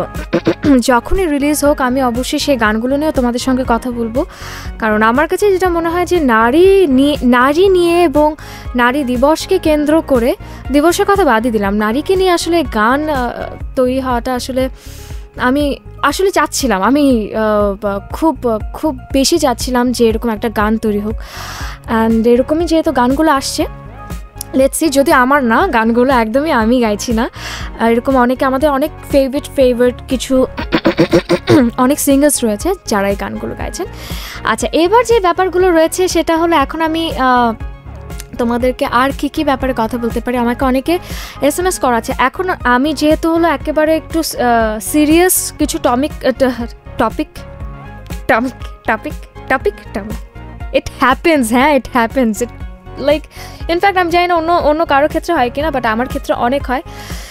যখনই রিলিজ হোক আমি অবশ্যই সেই গানগুলো নিয়েও তোমাদের সঙ্গে কথা বলবো, কারণ আমার কাছে যেটা মনে হয় যে নারী নিয়ে নারী নিয়ে এবং নারী দিবসকে কেন্দ্র করে, দিবসের কথা বাদই দিলাম, নারীকে নিয়ে আসলে গান তৈরি হওয়াটা আসলে আমি আসলে চাচ্ছিলাম, আমি খুব খুব বেশি চাচ্ছিলাম যে এরকম একটা গান তৈরি হোক। অ্যান্ড এরকমই যেহেতু গানগুলো আসছে, লেটস সি, যদি আমার না গানগুলো একদমই আমি গাইছি না, এরকম অনেকে আমাদের অনেক ফেভারিট ফেভারিট কিছু অনেক সিঙ্গার্স রয়েছে যারা এই গানগুলো গাইছেন। আচ্ছা, এবার যে ব্যাপারগুলো রয়েছে সেটা হলো এখন আমি তোমাদেরকে আর কী কী ব্যাপারে কথা বলতে পারি, আমাকে অনেকে এস এম এস করাচ্ছে। এখন আমি যেহেতু হলো একেবারে একটু সিরিয়াস কিছু topic topic topic topic topic topic it happens, হ্যাঁ it happens, it like in fact আমি জানি না অন্য অন্য কারোর ক্ষেত্রে হয় কিনা, বাট আমার ক্ষেত্রে অনেক হয়।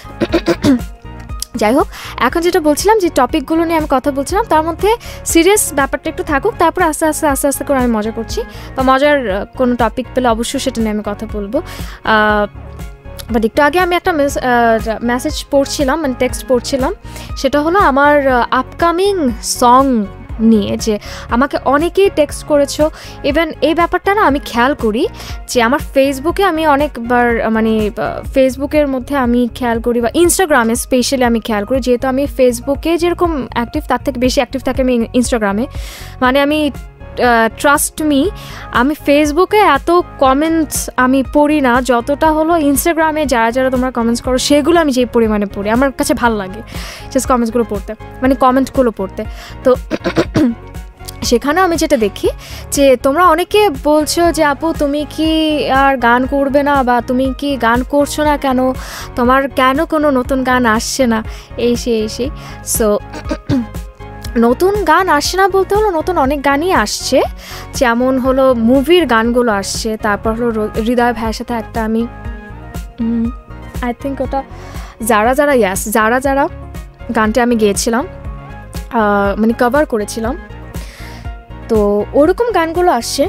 যাই হোক, এখন যেটা বলছিলাম যে টপিকগুলো নিয়ে আমি কথা বলছিলাম, তার মধ্যে সিরিয়াস ব্যাপারটা একটু থাকুক, তারপর আস্তে আস্তে আস্তে আস্তে করে আমি মজা করছি, বা মজার কোনো টপিক পেলে অবশ্যই সেটা নিয়ে আমি কথা বলবো। বাট একটু আগে আমি একটা মেসেজ পড়ছিলাম, মানে টেক্সট পড়ছিলাম, সেটা হলো আমার আপকামিং সং নিয়ে, যে আমাকে অনেকেই টেক্সট করেছো। ইভেন এই ব্যাপারটা না আমি খেয়াল করি যে আমার ফেসবুকে আমি অনেকবার মানে ফেসবুকের মধ্যে আমি খেয়াল করি, বা ইনস্টাগ্রামে স্পেশালি আমি খেয়াল করি, যেহেতু আমি ফেসবুকে যেরকম অ্যাক্টিভ তার থেকে বেশি অ্যাক্টিভ থাকে আমি ইনস্টাগ্রামে। মানে আমি ট্রাস্ট মি, আমি ফেসবুকে এত কমেন্টস আমি পড়ি না যতটা হলো ইনস্টাগ্রামে যারা যারা তোমরা কমেন্টস করো সেগুলো আমি যে পরিমাণে পড়ি, আমার কাছে ভালো লাগে জাস্ট কমেন্টসগুলো পড়তে, মানে কমেন্টগুলো পড়তে। তো সেখানে আমি যেটা দেখি যে তোমরা অনেকে বলছো যে আপু তুমি কি আর গান করবে না, বা তুমি কি গান করছো না কেন, তোমার কেন কোনো নতুন গান আসছে না, এই সেই এই সেই সো নতুন গান আসছে না বলতে হলো নতুন অনেক গানই আসছে, যেমন হলো মুভির গানগুলো আসছে, তারপর হলো হৃদয় ভাইয়ের সাথে একটা আমি আই থিঙ্ক ওটা যারা যারা ইয়াস যারা যারা গানটা আমি গেয়েছিলাম, মানে কভার করেছিলাম, তো ওরকম গানগুলো আসছে।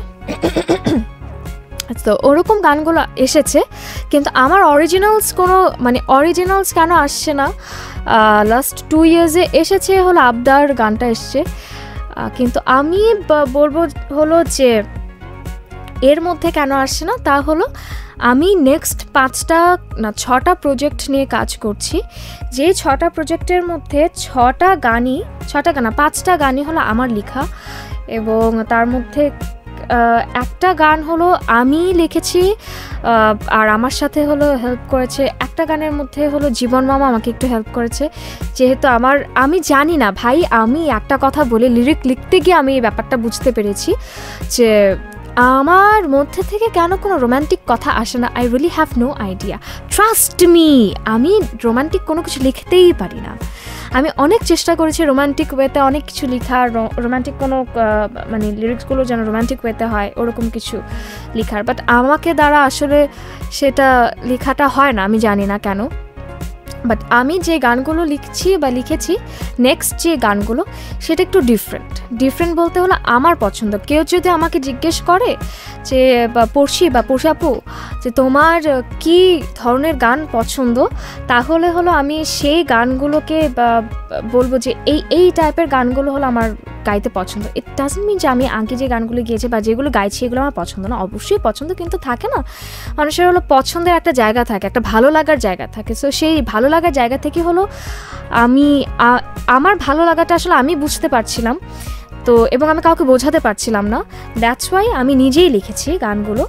তো ওরকম গানগুলো এসেছে, কিন্তু আমার অরিজিনালস কোনো মানে অরিজিনালস কেন আসছে না, লাস্ট টু ইয়ার্সে এসেছে হলো আবদার গানটা এসছে, কিন্তু আমি বলবো হলো যে এর মধ্যে কেন আসছে না তা হলো আমি নেক্সট পাঁচটা না ছটা প্রজেক্ট নিয়ে কাজ করছি, যে ছটা প্রজেক্টের মধ্যে ছটা গানই ছটা গানা পাঁচটা গানই হলো আমার লেখা, এবং তার মধ্যে একটা গান হলো আমি লিখেছি আর আমার সাথে হলো হেল্প করেছে, একটা গানের মধ্যে হলো জীবন মামা আমাকে একটু হেল্প করেছে, যেহেতু আমার আমি জানি না ভাই, আমি একটা কথা বলে লিরিক লিখতে গিয়ে আমি এই ব্যাপারটা বুঝতে পেরেছি যে আমার মধ্যে থেকে কেন কোনো রোম্যান্টিক কথা আসে না। I really have no idea, trust me, আমি রোম্যান্টিক কোনো কিছু লিখতেই পারি না। আমি অনেক চেষ্টা করেছি রোম্যান্টিক ওয়েতে অনেক কিছু লেখার, রোম্যান্টিক কোনো মানে লিরিক্সগুলো যেন রোম্যান্টিক ওয়েতে হয় ওরকম কিছু লেখার, বাট আমাকে দ্বারা আসলে সেটা লেখাটা হয় না, আমি জানি না কেন। বাট আমি যে গানগুলো লিখছি বা লিখেছি নেক্সট যে গানগুলো সেটা একটু ডিফারেন্ট। ডিফারেন্ট বলতে হলো আমার পছন্দ। কেউ যদি আমাকে জিজ্ঞেস করে যে পড়শি বা পড়শাপু যে তোমার কি ধরনের গান পছন্দ, তাহলে হলো আমি সেই গানগুলোকে বলবো যে এই এই টাইপের গানগুলো হলো আমার গাইতে পছন্দ। ইট ডাজন্ট মিন যে আমি আগে যে গানগুলো গিয়েছি বা যেগুলো গাইছি এগুলো আমার পছন্দ না, অবশ্যই পছন্দ, কিন্তু থাকে না মানুষের হলো পছন্দের একটা জায়গা থাকে, একটা ভালো লাগার জায়গা থাকে। সো সেই ভালো লাগার জায়গা থেকে হলো আমি আমার ভালো লাগাটা আসলে আমি বুঝতে পারছিলাম তো, এবং আমি কাউকে বোঝাতে পারছিলাম না, দ্যাটস ওয়াই আমি নিজেই লিখেছি গানগুলো।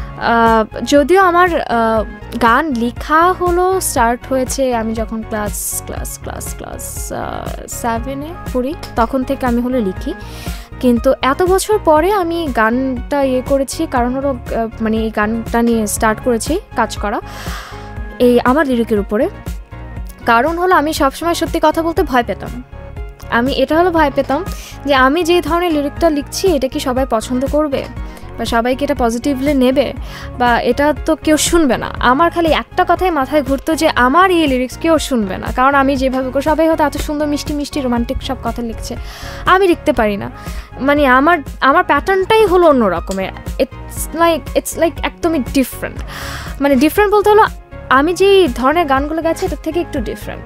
যদিও আমার গান লেখা হলো স্টার্ট হয়েছে আমি যখন ক্লাস ক্লাস ক্লাস ক্লাস সেভেনে পড়ি, তখন থেকে আমি হলো লিখি, কিন্তু এত বছর পরে আমি গানটা ইয়ে করেছি, কারণ হলো মানে এই গানটা নিয়ে স্টার্ট করেছি কাজ করা এই আমার লিরিকের উপরে। কারণ হলো আমি সবসময় সত্যি কথা বলতে ভয় পেতাম। আমি এটা হলো ভয় পেতাম যে আমি যে ধরনের লিরিকটা লিখছি এটা কি সবাই পছন্দ করবে বা সবাইকে এটা পজিটিভলি নেবে বা এটা তো কেউ শুনবে না। আমার খালি একটা কথাই মাথায় ঘুরতো যে আমার এই লিরিক্স কেউ শুনবে না, কারণ আমি যেভাবে সবাই হয়তো এত সুন্দর মিষ্টি মিষ্টি রোমান্টিক সব কথা লিখছে, আমি লিখতে পারি না। মানে আমার আমার প্যাটার্নটাই হলো অন্য রকমের। ইটস লাইক ইটস লাইক একদমই ডিফারেন্ট। মানে ডিফারেন্ট বলতে হলো আমি যেই ধরনের গানগুলো গাইছি এটার থেকে একটু ডিফারেন্ট।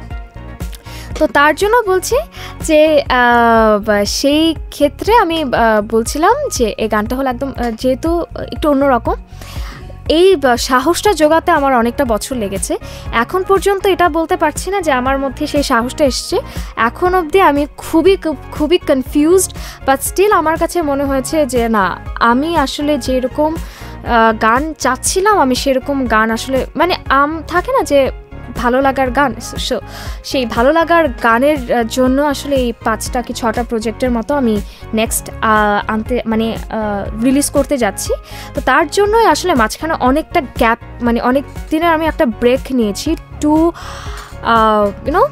তো তার জন্য বলছি যে সেই ক্ষেত্রে আমি বলছিলাম যে এই গানটা হলো একদম যেহেতু একটু অন্যরকম, এই সাহসটা জোগাতে আমার অনেকটা বছর লেগেছে। এখন পর্যন্ত এটা বলতে পারছি না যে আমার মধ্যে সেই সাহসটা এসছে, এখন অবধি আমি খুবই খুবই কনফিউজড, বাট স্টিল আমার কাছে মনে হয়েছে যে না, আমি আসলে যেরকম গান চাচ্ছিলাম আমি সেরকম গান আসলে মানে আম থাকে না যে ভালো লাগার গান, সো সেই ভালো লাগার গানের জন্য আসলে এই পাঁচটা কি ছটা প্রজেক্টের মতো আমি নেক্সট আনতে মানে রিলিজ করতে যাচ্ছি। তো তার জন্যই আসলে মাঝখানে অনেকটা গ্যাপ, মানে অনেক দিনের আমি একটা ব্রেক নিয়েছি টু ইউনো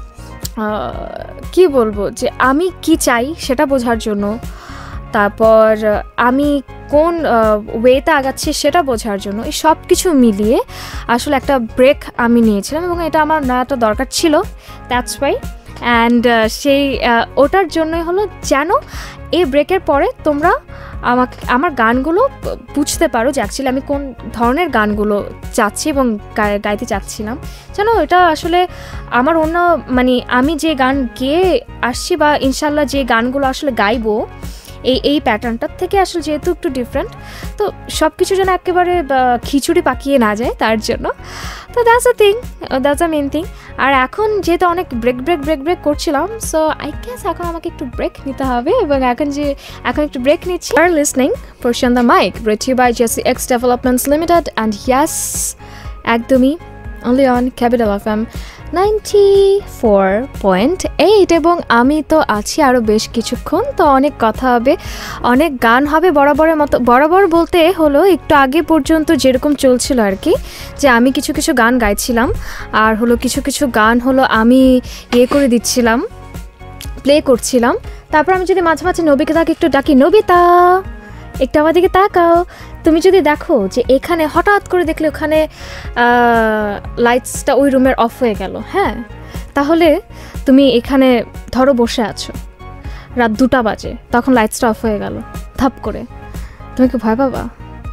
কি বলবো যে আমি কি চাই সেটা বোঝার জন্য, তারপর আমি কোন ওয়েতে আগাচ্ছি সেটা বোঝার জন্য, এই সব কিছু মিলিয়ে আসলে একটা ব্রেক আমি নিয়েছিলাম এবং এটা আমার নেওয়াটা দরকার ছিল, দ্যাটস ওয়াই। অ্যান্ড সেই ওটার জন্যই হলো যেন এই ব্রেকের পরে তোমরা আমাকে আমার গানগুলো বুঝতে পারো যে অ্যাকচুয়ালি আমি কোন ধরনের গানগুলো চাচ্ছি এবং গাইতে চাচ্ছিলাম, যেন এটা আসলে আমার অন্য মানে আমি যে গান গেয়ে আসছি বা ইনশাল্লাহ যে গানগুলো আসলে গাইবো এই এই প্যাটার্নটার থেকে আসলে যেহেতু একটু ডিফারেন্ট, তো সব কিছু যেন একেবারে খিচুড়ি পাকিয়ে না যায় তার জন্য। তো that's a thing, that's a main thing. আর এখন যেহেতু অনেক ব্রেক ব্রেক ব্রেক ব্রেক করছিলাম, সো আই গেস এখন আমাকে একটু ব্রেক নিতে হবে এবং এখন যে এখন একটু ব্রেক নিচ্ছি। আর listening Porshi on the mic, brought to you by J C X Developments Limited, and yes, একদমই only on Capital F M ninety four point eight. এবং আমি তো আছি আরও বেশ কিছুক্ষণ, তো অনেক কথা হবে, অনেক গান হবে বরাবরের মতো। বরাবর বলতে হলো একটু আগে পর্যন্ত যেরকম চলছিল আর কি, যে আমি কিছু কিছু গান গাইছিলাম আর হলো কিছু কিছু গান হলো আমি ইয়ে করে দিচ্ছিলাম, প্লে করছিলাম। তারপর আমি যদি মাঝে মাঝে নবিকে তাকে একটু ডাকি, নবিতা একটু আমার দিকে তাকাও, তুমি যদি দেখো যে এখানে হঠাৎ করে দেখলে ওখানে লাইটসটা ওই রুমের অফ হয়ে গেল, হ্যাঁ, তাহলে তুমি এখানে ধরো বসে আছো, রাত দুটা বাজে, তখন লাইটসটা অফ হয়ে গেল ধাপ করে, তুমি কি ভয় পাবা?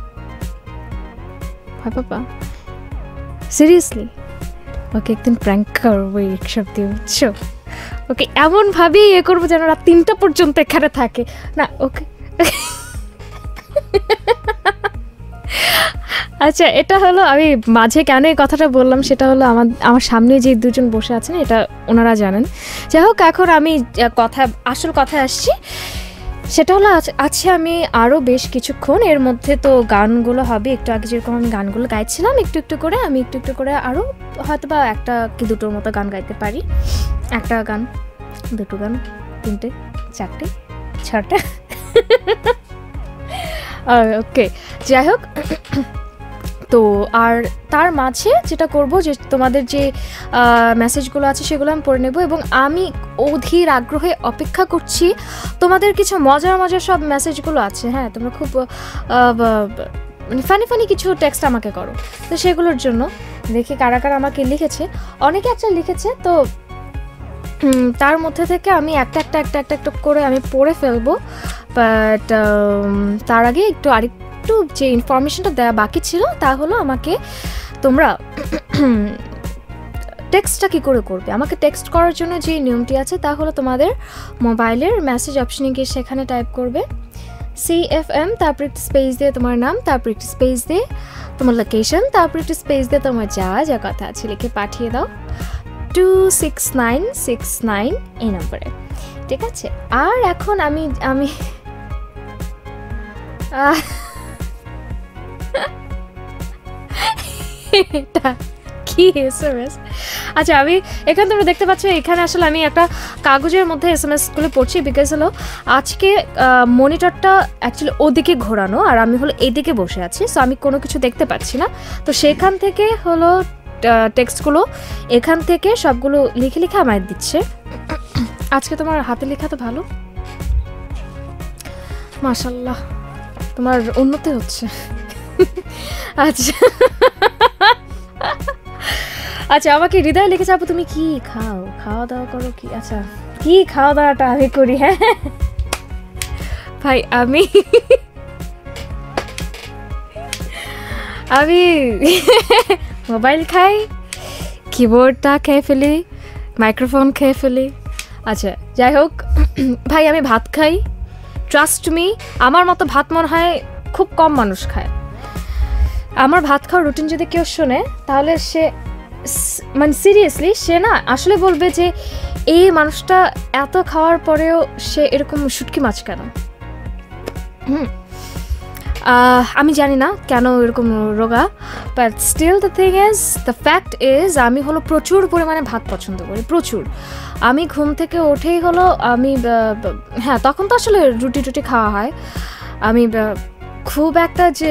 ভয় পাবা সিরিয়াসলি? ওকে একদিন প্র্যাঙ্ক করবো এইসব দিয়ে, বুঝছো? ওকে এমনভাবেই ইয়ে করবো যেন রাত তিনটা পর্যন্ত এখানে থাকে না। ওকে আচ্ছা, এটা হলো আমি মাঝে কেন এই কথাটা বললাম সেটা হলো আমার আমার সামনে যে দুজন বসে আছেন এটা ওনারা জানেন। যাই হোক, এখন আমি কথা আসল কথায় আসছি সেটা হলো আছে আমি আরও বেশ কিছুক্ষণ, এর মধ্যে তো গানগুলো হবে একটু আগে যেরকম আমি গানগুলো গাইছিলাম একটু একটু করে, আমি একটু একটু করে আরও হয়তো বা একটা কি দুটোর মতো গান গাইতে পারি, একটা গান, দুটো গান, তিনটে, চারটে, ছটা, ওকে। যাই হোক, তো আর তার মাঝে যেটা করব যে তোমাদের যে মেসেজগুলো আছে সেগুলো আমি পড়ে নেব, এবং আমি অধীর আগ্রহে অপেক্ষা করছি তোমাদের কিছু মজার মজার সব মেসেজগুলো আছে, হ্যাঁ তোমরা খুব মানে ফানি ফানি কিছু টেক্সট আমাকে করো, তো সেগুলোর জন্য দেখি কারা কারা আমাকে লিখেছে। অনেকে একটা লিখেছে, তো তার মধ্যে থেকে আমি একটা একটা একটা একটা একটা করে আমি পড়ে ফেলবো, বাট তার আগে একটু আরেক একটু যে ইনফরমেশনটা দেওয়া বাকি ছিল তা হলো আমাকে তোমরা টেক্সটটা কী করে করবে। আমাকে টেক্সট করার জন্য যে নিয়মটি আছে তা হলো তোমাদের মোবাইলের মেসেজ অপশনে গিয়ে সেখানে টাইপ করবে সি এফ এম, তারপর একটু স্পেস দিয়ে তোমার নাম, তারপর একটু স্পেস দিয়ে তোমার লোকেশন, তারপর একটু স্পেস দিয়ে তোমার যা যা কথা আছে লিখে পাঠিয়ে দাও two six nine six nine এই নম্বরে, ঠিক আছে। আর এখন আমি আমি এটা কি এসএমএস? আচ্ছা, আমি এখানে তোমরা দেখতে পাচ্ছ এখানে আসলে আমি একটা কাগজের মধ্যে এসএমএসগুলো পড়ছি, বিকজ হলো আজকে মনিটরটা অ্যাকচুয়ালি ওদিকে ঘোরানো আর আমি হলো এদিকে বসে আছি, সো আমি কোনো কিছু দেখতে পাচ্ছি না, তো সেখান থেকে হলো টেক্সটগুলো এখান থেকে সবগুলো লিখে লিখে আমায় দিচ্ছে। আজকে তোমার হাতে লেখা তো ভালো, মাশাআল্লাহ, তোমার উন্নতি হচ্ছে। আচ্ছা আচ্ছা, আমাকে হৃদয় লিখে যাবো তুমি কি খাও, খাওয়া দাওয়া করো কি? আচ্ছা, কি খাওয়া দাওয়াটা আমি করি? হ্যাঁ ভাই, আমি আমি মোবাইল খাই, কিবোর্ডটা খেয়ে ফেলি, মাইক্রোফোন খেয়ে ফেলি। আচ্ছা, যাই হোক ভাই, আমি ভাত খাই, ট্রাস্ট মি, আমার মতো ভাত মনে হয় খুব কম মানুষ খায়। আমার ভাত খাওয়ার রুটিন যদি কেউ শোনে তাহলে সে মানে সিরিয়াসলি সে না আসলে বলবে যে এই মানুষটা এত খাওয়ার পরেও সে এরকম শুটকি মাছ কেন। হুম, আমি জানি না কেন এরকম রোগা, but still the thing is, the fact is আমি হলো প্রচুর পরিমাণে ভাত পছন্দ করি, প্রচুর। আমি ঘুম থেকে উঠেই হলো আমি হ্যাঁ তখন তো আসলে রুটি টুটি খাওয়া হয়, আমি খুব একটা যে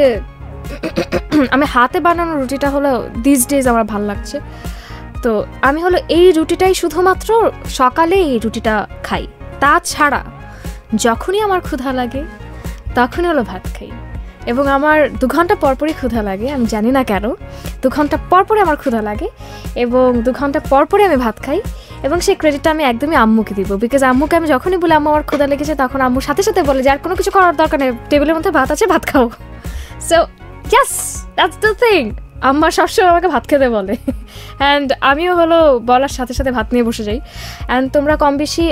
আমি হাতে বানানো রুটিটা হলো দিস ডেজ আমার ভালো লাগছে, তো আমি হলো এই রুটিটাই শুধুমাত্র সকালে এই রুটিটা খাই, তাছাড়া যখনই আমার ক্ষুধা লাগে তখনই হলো ভাত খাই, এবং আমার দু ঘন্টা পরপরই ক্ষুধা লাগে, আমি জানি না কেন, দু ঘন্টা পরপরই আমার ক্ষুধা লাগে এবং দু ঘন্টা পরপরই আমি ভাত খাই, এবং সেই ক্রেডিটটা আমি একদমই আম্মুকে দিব, বিকজ আম্মুকে আমি যখনই বলি আম্মু আমার ক্ষুধা লেগেছে তখন আম্মুর সাথে সাথে বলে যে আর কোনো কিছু করার দরকার নেই, টেবিলের মধ্যে ভাত আছে, ভাত খাও। So yes, that's the thing, আম্মা সবসময় আমাকে ভাত খেতে বলে, অ্যান্ড আমিও হলো বলার সাথে সাথে ভাত নিয়ে বসে যাই। অ্যান্ড তোমরা কম বেশি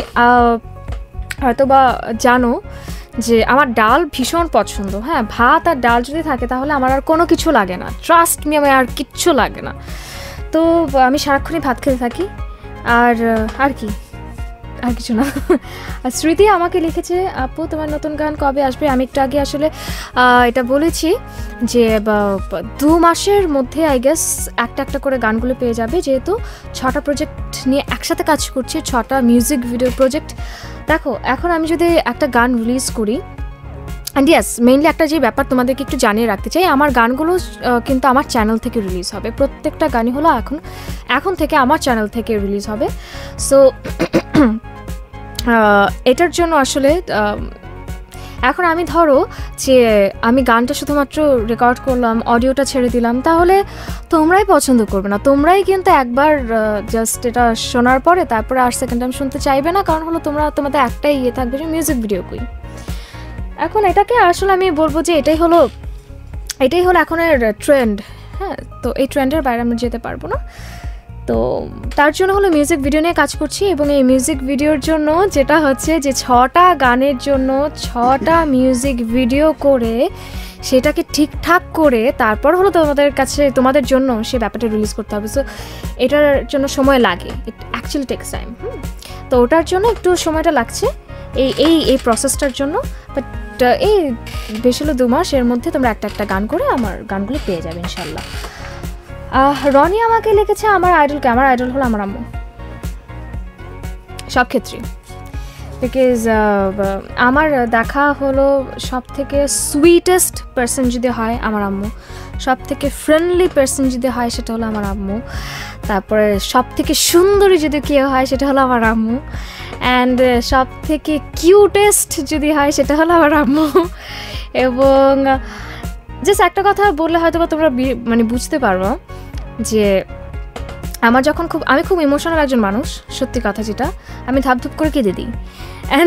হয়তো বা জানো যে আমার ডাল ভীষণ পছন্দ, হ্যাঁ ভাত আর ডাল যদি থাকে তাহলে আমার আর কোনো কিছু লাগে না, ট্রাস্ট মি, আমার আর কিচ্ছু লাগে না, তো আমি সারাক্ষণই ভাত খেতে থাকি। আর আর কি, আর কিছু না। আর স্মৃতি আমাকে লিখেছে, আপু তোমার নতুন গান কবে আসবে? আমি একটু আগে আসলে এটা বলেছি যে দু মাসের মধ্যে আই গেস একটা একটা করে গানগুলো পেয়ে যাবে, যেহেতু ছটা প্রজেক্ট নিয়ে একসাথে কাজ করছি, ছটা মিউজিক ভিডিও প্রজেক্ট। দেখো এখন আমি যদি একটা গান রিলিজ করি, অ্যান্ড ইয়েস মেইনলি একটা যে ব্যাপার তোমাদেরকে একটু জানিয়ে রাখতে চাই, আমার গানগুলো কিন্তু আমার চ্যানেল থেকে রিলিজ হবে, প্রত্যেকটা গানই হলো এখন এখন থেকে আমার চ্যানেল থেকে রিলিজ হবে। সো এটার জন্য আসলে এখন আমি ধরো যে আমি গানটা শুধুমাত্র রেকর্ড করলাম, অডিওটা ছেড়ে দিলাম, তাহলে তোমরাই পছন্দ করবে না, তোমরাই কিন্তু একবার জাস্ট এটা শোনার পরে তারপরে আর সেকেন্ড টাইম শুনতে চাইবে না, কারণ হলো তোমরা তোমাদের একটাই ইয়ে থাকবে যে মিউজিক ভিডিও কই। এখন এটাকে আসলে আমি বলবো যে এটাই হলো এটাই হলো এখনের ট্রেন্ড, হ্যাঁ, তো এই ট্রেন্ডের বাইরে আমরা যেতে পারবো না, তো তার জন্য হলো মিউজিক ভিডিও নিয়ে কাজ করছি, এবং এই মিউজিক ভিডিওর জন্য যেটা হচ্ছে যে ছটা গানের জন্য ছটা মিউজিক ভিডিও করে সেটাকে ঠিকঠাক করে তারপর হলো তোমাদের কাছে তোমাদের জন্য সে ব্যাপারটা রিলিজ করতে হবে। সো এটার জন্য সময় লাগে, ইট অ্যাকচুয়ালি টেক্স টাইম। তো ওটার জন্য একটু সময়টা লাগছে, এই এই এই প্রসেসটার জন্য। বাট এই বেশ হলো দু মাস, এর মধ্যে তোমরা একটা একটা গান করে আমার গানগুলো পেয়ে যাবে ইনশাল্লাহ। রনি আমাকে লিখেছে আমার আইডলকে, আমার আইডল হলো আমার আম্মু সব ক্ষেত্রে, বিকজ আমার দেখা হলো সব থেকে সুইটেস্ট পার্সন যদি হয় আমার আম্মু, সব থেকে ফ্রেন্ডলি পার্সন যদি হয় সেটা হলো আমার আম্মু, তারপরে সব থেকে সুন্দরী যদি কেউ হয় সেটা হলো আমার আম্মু, অ্যান্ড সব থেকে কিউটেস্ট যদি হয় সেটা হলো আমার আম্মু। এবং জাস্ট একটা কথা বললে হয়তো বা তোমরা মানে বুঝতে পারবো যে আমার যখন খুব আমি খুব ইমোশনাল একজন মানুষ, সত্যি কথা যেটা, আমি ধাপধুপ করে কেঁদে দিই, অ্যান্ড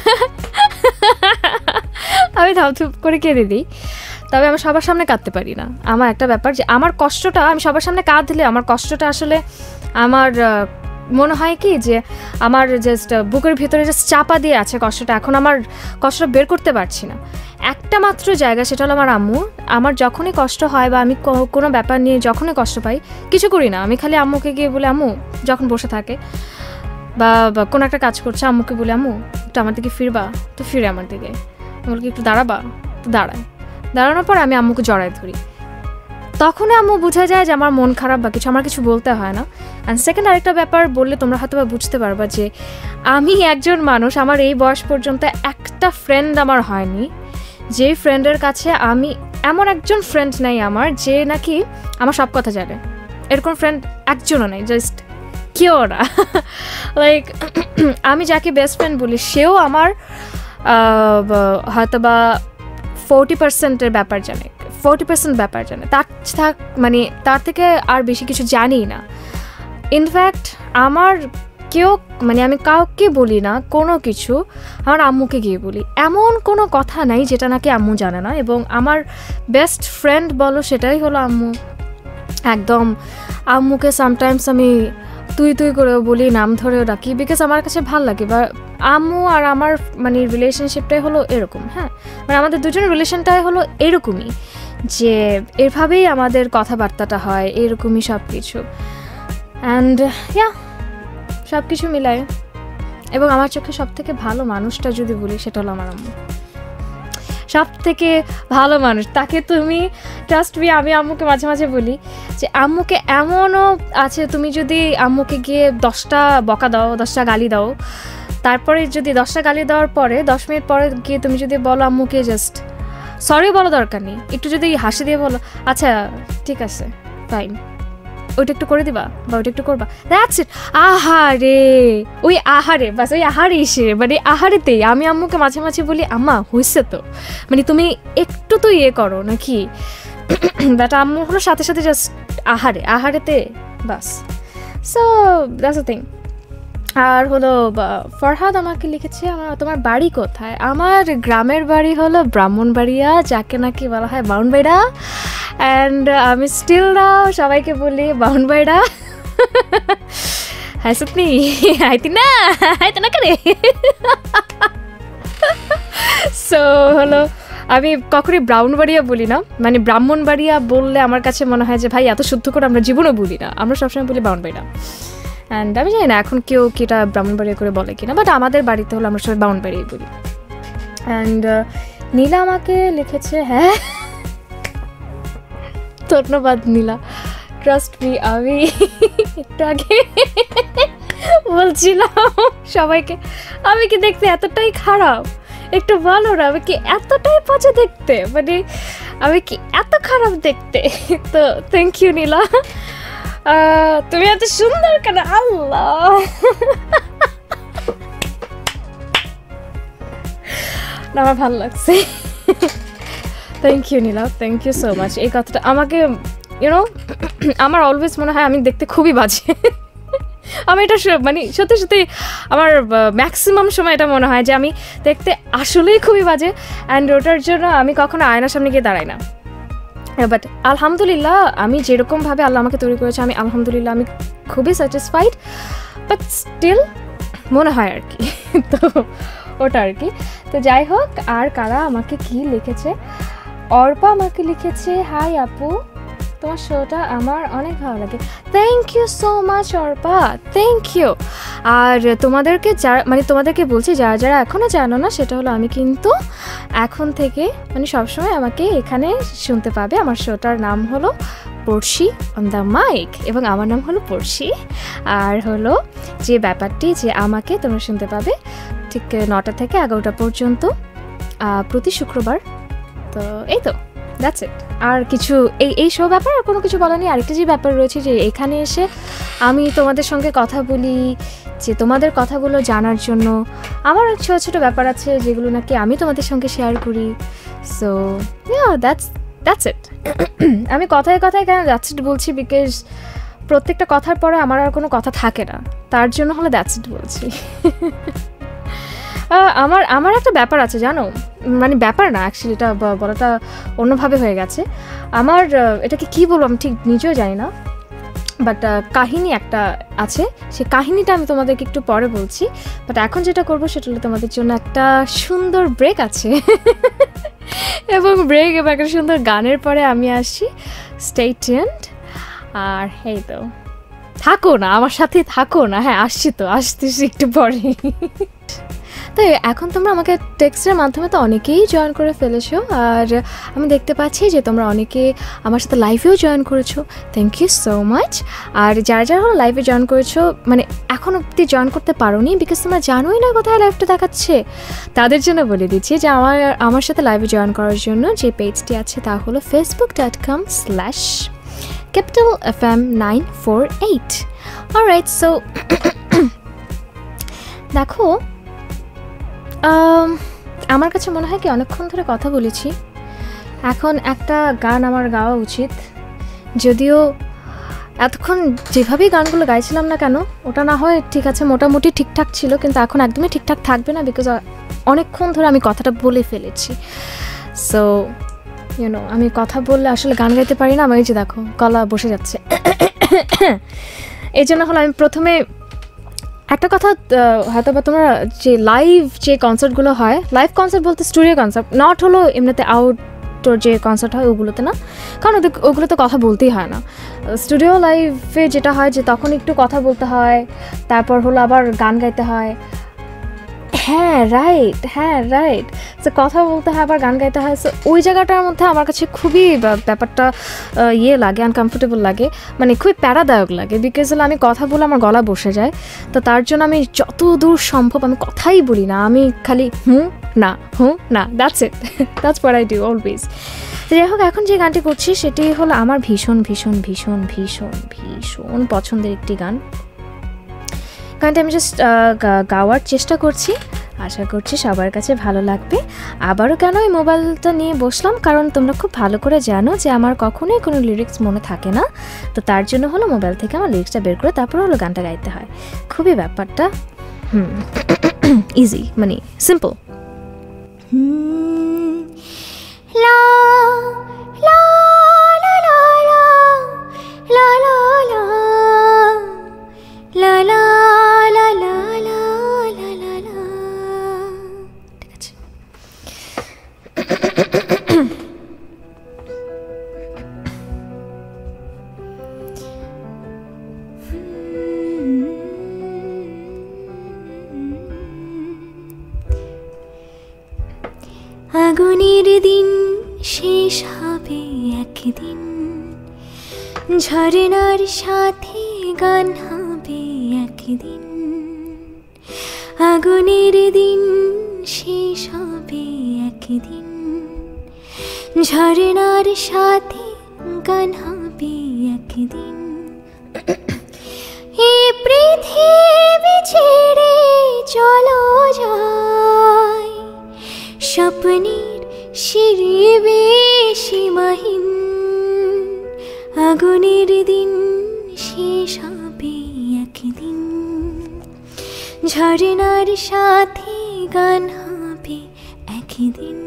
আমি ধাপধুপ করে কেঁদে দিই, তবে আমি সবার সামনে কাঁদতে পারি না। আমার একটা ব্যাপার যে আমার কষ্টটা আমি সবার সামনে কাঁদলে আমার কষ্টটা আসলে আমার মনে হয় কি যে আমার জাস্ট বুকের ভিতরে জাস্ট চাপা দিয়ে আছে কষ্টটা, এখন আমার কষ্টটা বের করতে পারছি না। একটা মাত্র জায়গা, সেটা হলো আমার আম্মু। আমার যখনই কষ্ট হয় বা আমি কোনো ব্যাপার নিয়ে যখনই কষ্ট পাই, কিছু করি না, আমি খালি আম্মুকে গিয়ে বলে, আম্মু যখন বসে থাকে বা কোনো একটা কাজ করছে, আম্মুকে বলে আম্মু একটু আমার দিকে ফিরবা, তো ফিরে আমার দিকে, বলি একটু দাঁড়াবা, তো দাঁড়ায়, দাঁড়ানোর পর আমি আম্মুকে জড়ায় ধরি, তখনই আম্মু বোঝা যায় যে আমার মন খারাপ বা কিছু, আমার কিছু বলতে হয় না। অ্যান্ড সেকেন্ড আরেকটা ব্যাপার বললে তোমরা হয়তো বা বুঝতে পারবা যে আমি একজন মানুষ, আমার এই বয়স পর্যন্ত একটা ফ্রেন্ড আমার হয়নি যে ফ্রেন্ডের কাছে আমি, এমন একজন ফ্রেন্ড নাই আমার যে নাকি আমার সব কথা জানে, এরকম ফ্রেন্ড একজনও নেই, জাস্ট কেউ না। লাইক আমি যাকে বেস্ট ফ্রেন্ড বলি সেও আমার হয়তো বা ফোরটি পার্সেন্টের ব্যাপার জানে, ফোরটি পার্সেন্ট ব্যাপার জানে, তার থাক মানে তার থেকে আর বেশি কিছু জানি না। ইনফ্যাক্ট আমার কেউ মানে আমি কাউকে বলি না কোনো কিছু, আমার আম্মুকে গিয়ে বলি, এমন কোনো কথা নাই যেটা নাকি আম্মু জানে না। এবং আমার বেস্ট ফ্রেন্ড বলো সেটাই হলো আম্মু। একদম আম্মুকে সামটাইমস আমি তুই তুই করেও বলি, নাম ধরেও ডাকি, বিকজ আমার কাছে ভাল লাগে। বা আম্মু আর আমার মানে রিলেশনশিপটাই হলো এরকম, হ্যাঁ, মানে আমাদের দুজনের রিলেশনটাই হলো এরকমই, যে এভাবেই আমাদের কথাবার্তাটা হয়, এরকমই সব কিছু। অ্যান্ড ইয়া সব কিছু মিলায়। এবং আমার চোখে সব থেকে ভালো মানুষটা যদি বলি সেটা হলো আমার আম্মু, সব থেকে ভালো মানুষ। তাকে তুমি ট্রাস্ট মি, আমি আম্মুকে মাঝে মাঝে বলি যে আম্মুকে এমনও আছে, তুমি যদি আম্মুকে গিয়ে দশটা বকা দাও, দশটা গালি দাও, তারপরে যদি দশটা গালি দেওয়ার পরে দশ মিনিট পরে গিয়ে তুমি যদি বলো আম্মুকে জাস্ট সরি বলো, দরকার নেই, একটু যদি হাসি দিয়ে বলো আচ্ছা ঠিক আছে ফাইন, ওইটা একটু করে দিবা বা ওইটা একটু করবা, দ্যাটস ইট। আহারে ওই আহারে বাস ওই আহারে এসে মানে আহারেতেই আমি আম্মুকে মাঝে মাঝে বলি আম্মা হয়েছে তো, মানে তুমি একটু তো ইয়ে করো নাকি, বাট আম্মু হলো সাথে সাথে জাস্ট আহারে আহারেতে বাস। So that's the thing. আর হলো ফরহাদ আমাকে লিখেছে আমার তোমার বাড়ি কোথায়। আমার গ্রামের বাড়ি হলো ব্রাহ্মণবাড়িয়া, যাকে নাকি বলা হয় বাউনবাড়া, অ্যান্ড আমি স্টিল নাও সবাইকে বলি বাউনবাড়া। হাই সত্যি হাইতি না হাইতে না করে। সো হলো আমি কখনই ব্রাউনবাড়িয়া বলি না, মানে ব্রাহ্মণবাড়িয়া বললে আমার কাছে মনে হয় যে ভাই এত শুদ্ধ করে আমরা জীবনও বলি না, আমরা সবসময় বলি বাউনবাড়া। অ্যান্ড আমি জানি না এখন কেউ কি এটা ব্রাহ্মণবাড়িয়া করে বলে কিনা, বাট আমাদের বাড়িতে হলো আমরা সবাই বাউনবাড়িয়াই বলি। অ্যান্ড নীলা আমাকে লিখেছে, হ্যাঁ ধন্যবাদ নীলা, ট্রাস্ট মি আমি একটু আগে বলছিলাম সবাইকে আমি কি দেখতে এতটাই খারাপ, একটু বলো না আমি কি এতটাই পচা দেখতে, মানে আমি কি এত খারাপ দেখতে। তো থ্যাংক ইউ নীলা, তুমি এত সুন্দর কেন, আল্লাহ না আমার ভালো লাগছে। Thank you Nila, thank you so much. এই কথাটা আমাকে ইউনো আমার অলওয়েজ মনে হয় আমি দেখতে খুবই বাজে, আমি এটা মানে সত্যি সত্যি আমার ম্যাক্সিমাম সময় এটা মনে হয় যে আমি দেখতে আসলেই খুবই বাজে, অ্যান্ড ওটার জন্য আমি কখনো আয়নার সামনে গিয়ে দাঁড়াই না। বাট আলহামদুলিল্লাহ আমি যেরকমভাবে আল্লাহ আমাকে তৈরি করেছে আমি আলহামদুলিল্লাহ আমি খুবই স্যাটিসফাইড, বাট স্টিল মনে হয় আর কি। তো ওটা আর কি। তো যাই হোক, আর কারা আমাকে কি লিখেছে, অর্পা আমাকে লিখেছে হাই আপু তোমার শোটা আমার অনেক ভালো লাগে। Thank you so much Arpa, thank you. আর তোমাদেরকে যারা মানে তোমাদেরকে বলছি যারা যারা এখনও জানো না, সেটা হলো আমি কিন্তু এখন থেকে মানে সবসময় আমাকে এখানে শুনতে পাবে। আমার শোটার নাম হলো পড়শি অন দ্য মাইক, এবং আমার নাম হলো পড়শি। আর হলো যে ব্যাপারটি যে আমাকে তোমরা শুনতে পাবে ঠিক নটা থেকে এগারোটা পর্যন্ত প্রতি শুক্রবার। তো এই তো, দ্যাটস ইট। আর কিছু এই এই শো ব্যাপার আর কোনো কিছু বলা নেই। আরেকটা যে ব্যাপার রয়েছে যে এখানে এসে আমি তোমাদের সঙ্গে কথা বলি, যে তোমাদের কথাগুলো জানার জন্য আমার ছোটো ছোটো ব্যাপার আছে যেগুলো নাকি আমি তোমাদের সঙ্গে শেয়ার করি। So yeah, that's that's it. আমি কথায় কথায় কেন দ্যাটস ইট বলছি, বিকজ প্রত্যেকটা কথার পরে আমার আর কোনো কথা থাকে না, তার জন্য হলো দ্যাটস ইট বলছি। আমার আমার একটা ব্যাপার আছে জানো, মানে ব্যাপার না অ্যাকচুয়ালি, এটা বলাটা অন্যভাবে হয়ে গেছে। আমার এটাকে কী বলবো আমি ঠিক নিজেও জানি না, বাট কাহিনী একটা আছে, সেই কাহিনীটা আমি তোমাদেরকে একটু পরে বলছি। বাট এখন যেটা করবো সেটা হলো তোমাদের জন্য একটা সুন্দর ব্রেক আছে, এবং ব্রেক এবং একটা সুন্দর গানের পরে আমি আসি। Stay tuned. আর এই তো থাকো না, আমার সাথে থাকো না। হ্যাঁ আসছি তো, আসতেছি একটু পরে। তো এখন তোমরা আমাকে টেক্সটের মাধ্যমে তো অনেকেই জয়েন করে ফেলেছো, আর আমি দেখতে পাচ্ছি যে তোমরা অনেকে আমার সাথে লাইভেও জয়েন করেছো। Thank you so much. আর যারা যারা লাইভে জয়েন করেছো, মানে এখন অব্দি জয়েন করতে পারোনি বিকজ তোমরা জানোই না কোথায় লাইভটা দেখাচ্ছে, তাদের জন্য বলে দিচ্ছি যে আমার আমার সাথে লাইভে জয়েন করার জন্য যে পেজটি আছে তা হলো Facebook dot com slash capital F M nine four eight. Alright, so দেখো আমার কাছে মনে হয় কি অনেকক্ষণ ধরে কথা বলেছি, এখন একটা গান আমার গাওয়া উচিত। যদিও এতক্ষণ যেভাবেই গানগুলো গাইছিলাম না কেন, ওটা না হয় ঠিক আছে মোটামুটি ঠিকঠাক ছিল, কিন্তু এখন একদমই ঠিকঠাক থাকবে না বিকজ অনেকক্ষণ ধরে আমি কথাটা বলে ফেলেছি। সো ইউনো আমি কথা বললে আসলে গান গাইতে পারি না, আমি এই যে দেখো গলা বসে যাচ্ছে। এই জন্য হলো আমি প্রথমে একটা কথা, হয়তো বা তোমরা যে লাইভ যে কনসার্টগুলো হয়, লাইভ কনসার্ট বলতে স্টুডিও কনসার্ট, নট হলো এমনিতে আউটডোর যে কনসার্ট হয় ওগুলোতে না, কারণ ওদের ওগুলোতে কথা বলতেই হয় না। স্টুডিও লাইভে যেটা হয় যে তখন একটু কথা বলতে হয়, তারপর হলো আবার গান গাইতে হয়। হ্যাঁ রাইট, হ্যাঁ রাইট, সো কথা বলতে হয় আবার গান গাইতে হয়। সো ওই জায়গাটার মধ্যে আমার কাছে খুবই ব্যাপারটা ইয়ে লাগে, আনকমফোর্টেবল লাগে, মানে খুবই প্যারাদায়ক লাগে বিকজ হলো আমি কথা বলে আমার গলা বসে যায়। তো তার জন্য আমি যত দূর সম্ভব আমি কথাই বলি না, আমি খালি হুঁ না হুঁ না, that's it, that's what I do always. তো যাই হোক, এখন যে গানটি করছি সেটি হলো আমার ভীষণ ভীষণ ভীষণ ভীষণ ভীষণ পছন্দের একটি গান। গানটা আমি জাস্ট গাওয়ার চেষ্টা করছি, আশা করছি সবার কাছে ভালো লাগবে। আবারও কেন এই মোবাইলটা নিয়ে বসলাম, কারণ তোমরা খুব ভালো করে জানো যে আমার কখনোই কোনো লিরিক্স মনে থাকে না, তো তার জন্য হলো মোবাইল থেকে আমার লিরিক্সটা বের করে তারপর হলো গানটা গাইতে হয়। খুবই ব্যাপারটা হুম ইজি, মানে সিম্পল। লা লা লা লা লা লা লা লা লা লা লা লা লা লা লা। ঠিক আছে, আগুনের দিন শেষ হবে একদিন, ঝরনার সাথে গান হবে একদিন। আগুনের দিন শেষ হবে একদিন, ঝরনার সাথে গান হবে একদিন। এই পৃথিবী ছেড়ে চলো যাই, স্বপ্নের সিঁড়ি সীমাহীন। আগুনের দিন শেষ হবে একদিন, ঝরনার সাথে গান হবে একদিন।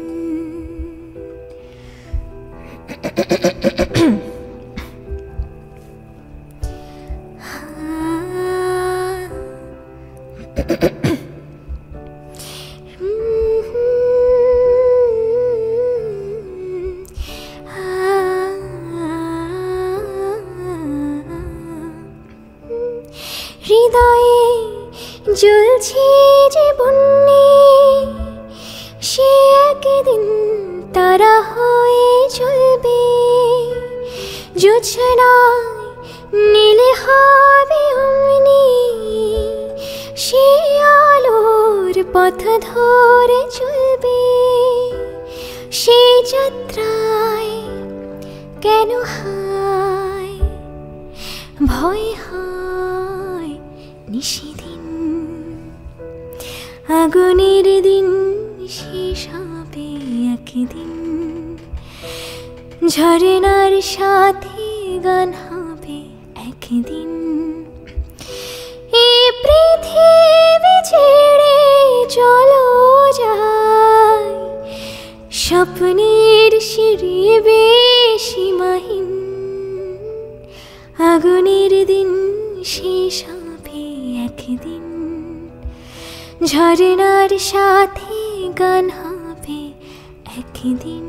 জ্বলছে যে বন্যে সে একদিন তারা হয়ে জ্বলবে, জোছনায় নীলে হবে অমনি সে আলোর পথ ধরে চলবে। সেই যাত্রায় কেন হায় ভয় হয় নিশিদিন, আগুনের দিন শেষ হবে একদিন, ঝরনার সাথে গান হবে একদিন। এই পৃথিবী ছেড়ে চলো যায়, স্বপ্নের সিঁড়ি বেসীমাহীন, আগুনের দিন শেষ হবে একদিন, ঝরনার সাথে গান হবে একদিন।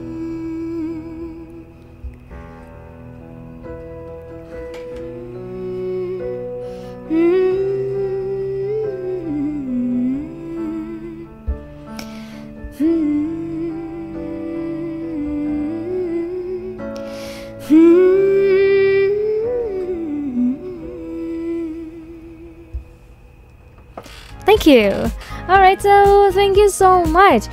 Thank you. All right, so thank you so much.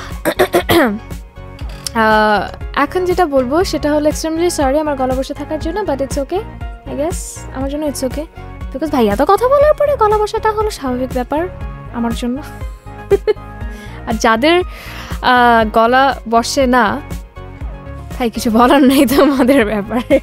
uh, এখন যেটা বলবো সেটা হলো এক্সট্রিমলি সরি আমার গলা বসে থাকার জন্য, but it's okay, I guess আমার জন্য ইটস ওকে, বিকজ ভাইয়া তো কথা বলার পরে গলা বসাটা হলো স্বাভাবিক ব্যাপার আমার জন্য। আর যাদের গলা বসে না তাই কিছু বলার নেই তোমাদের ব্যাপারে।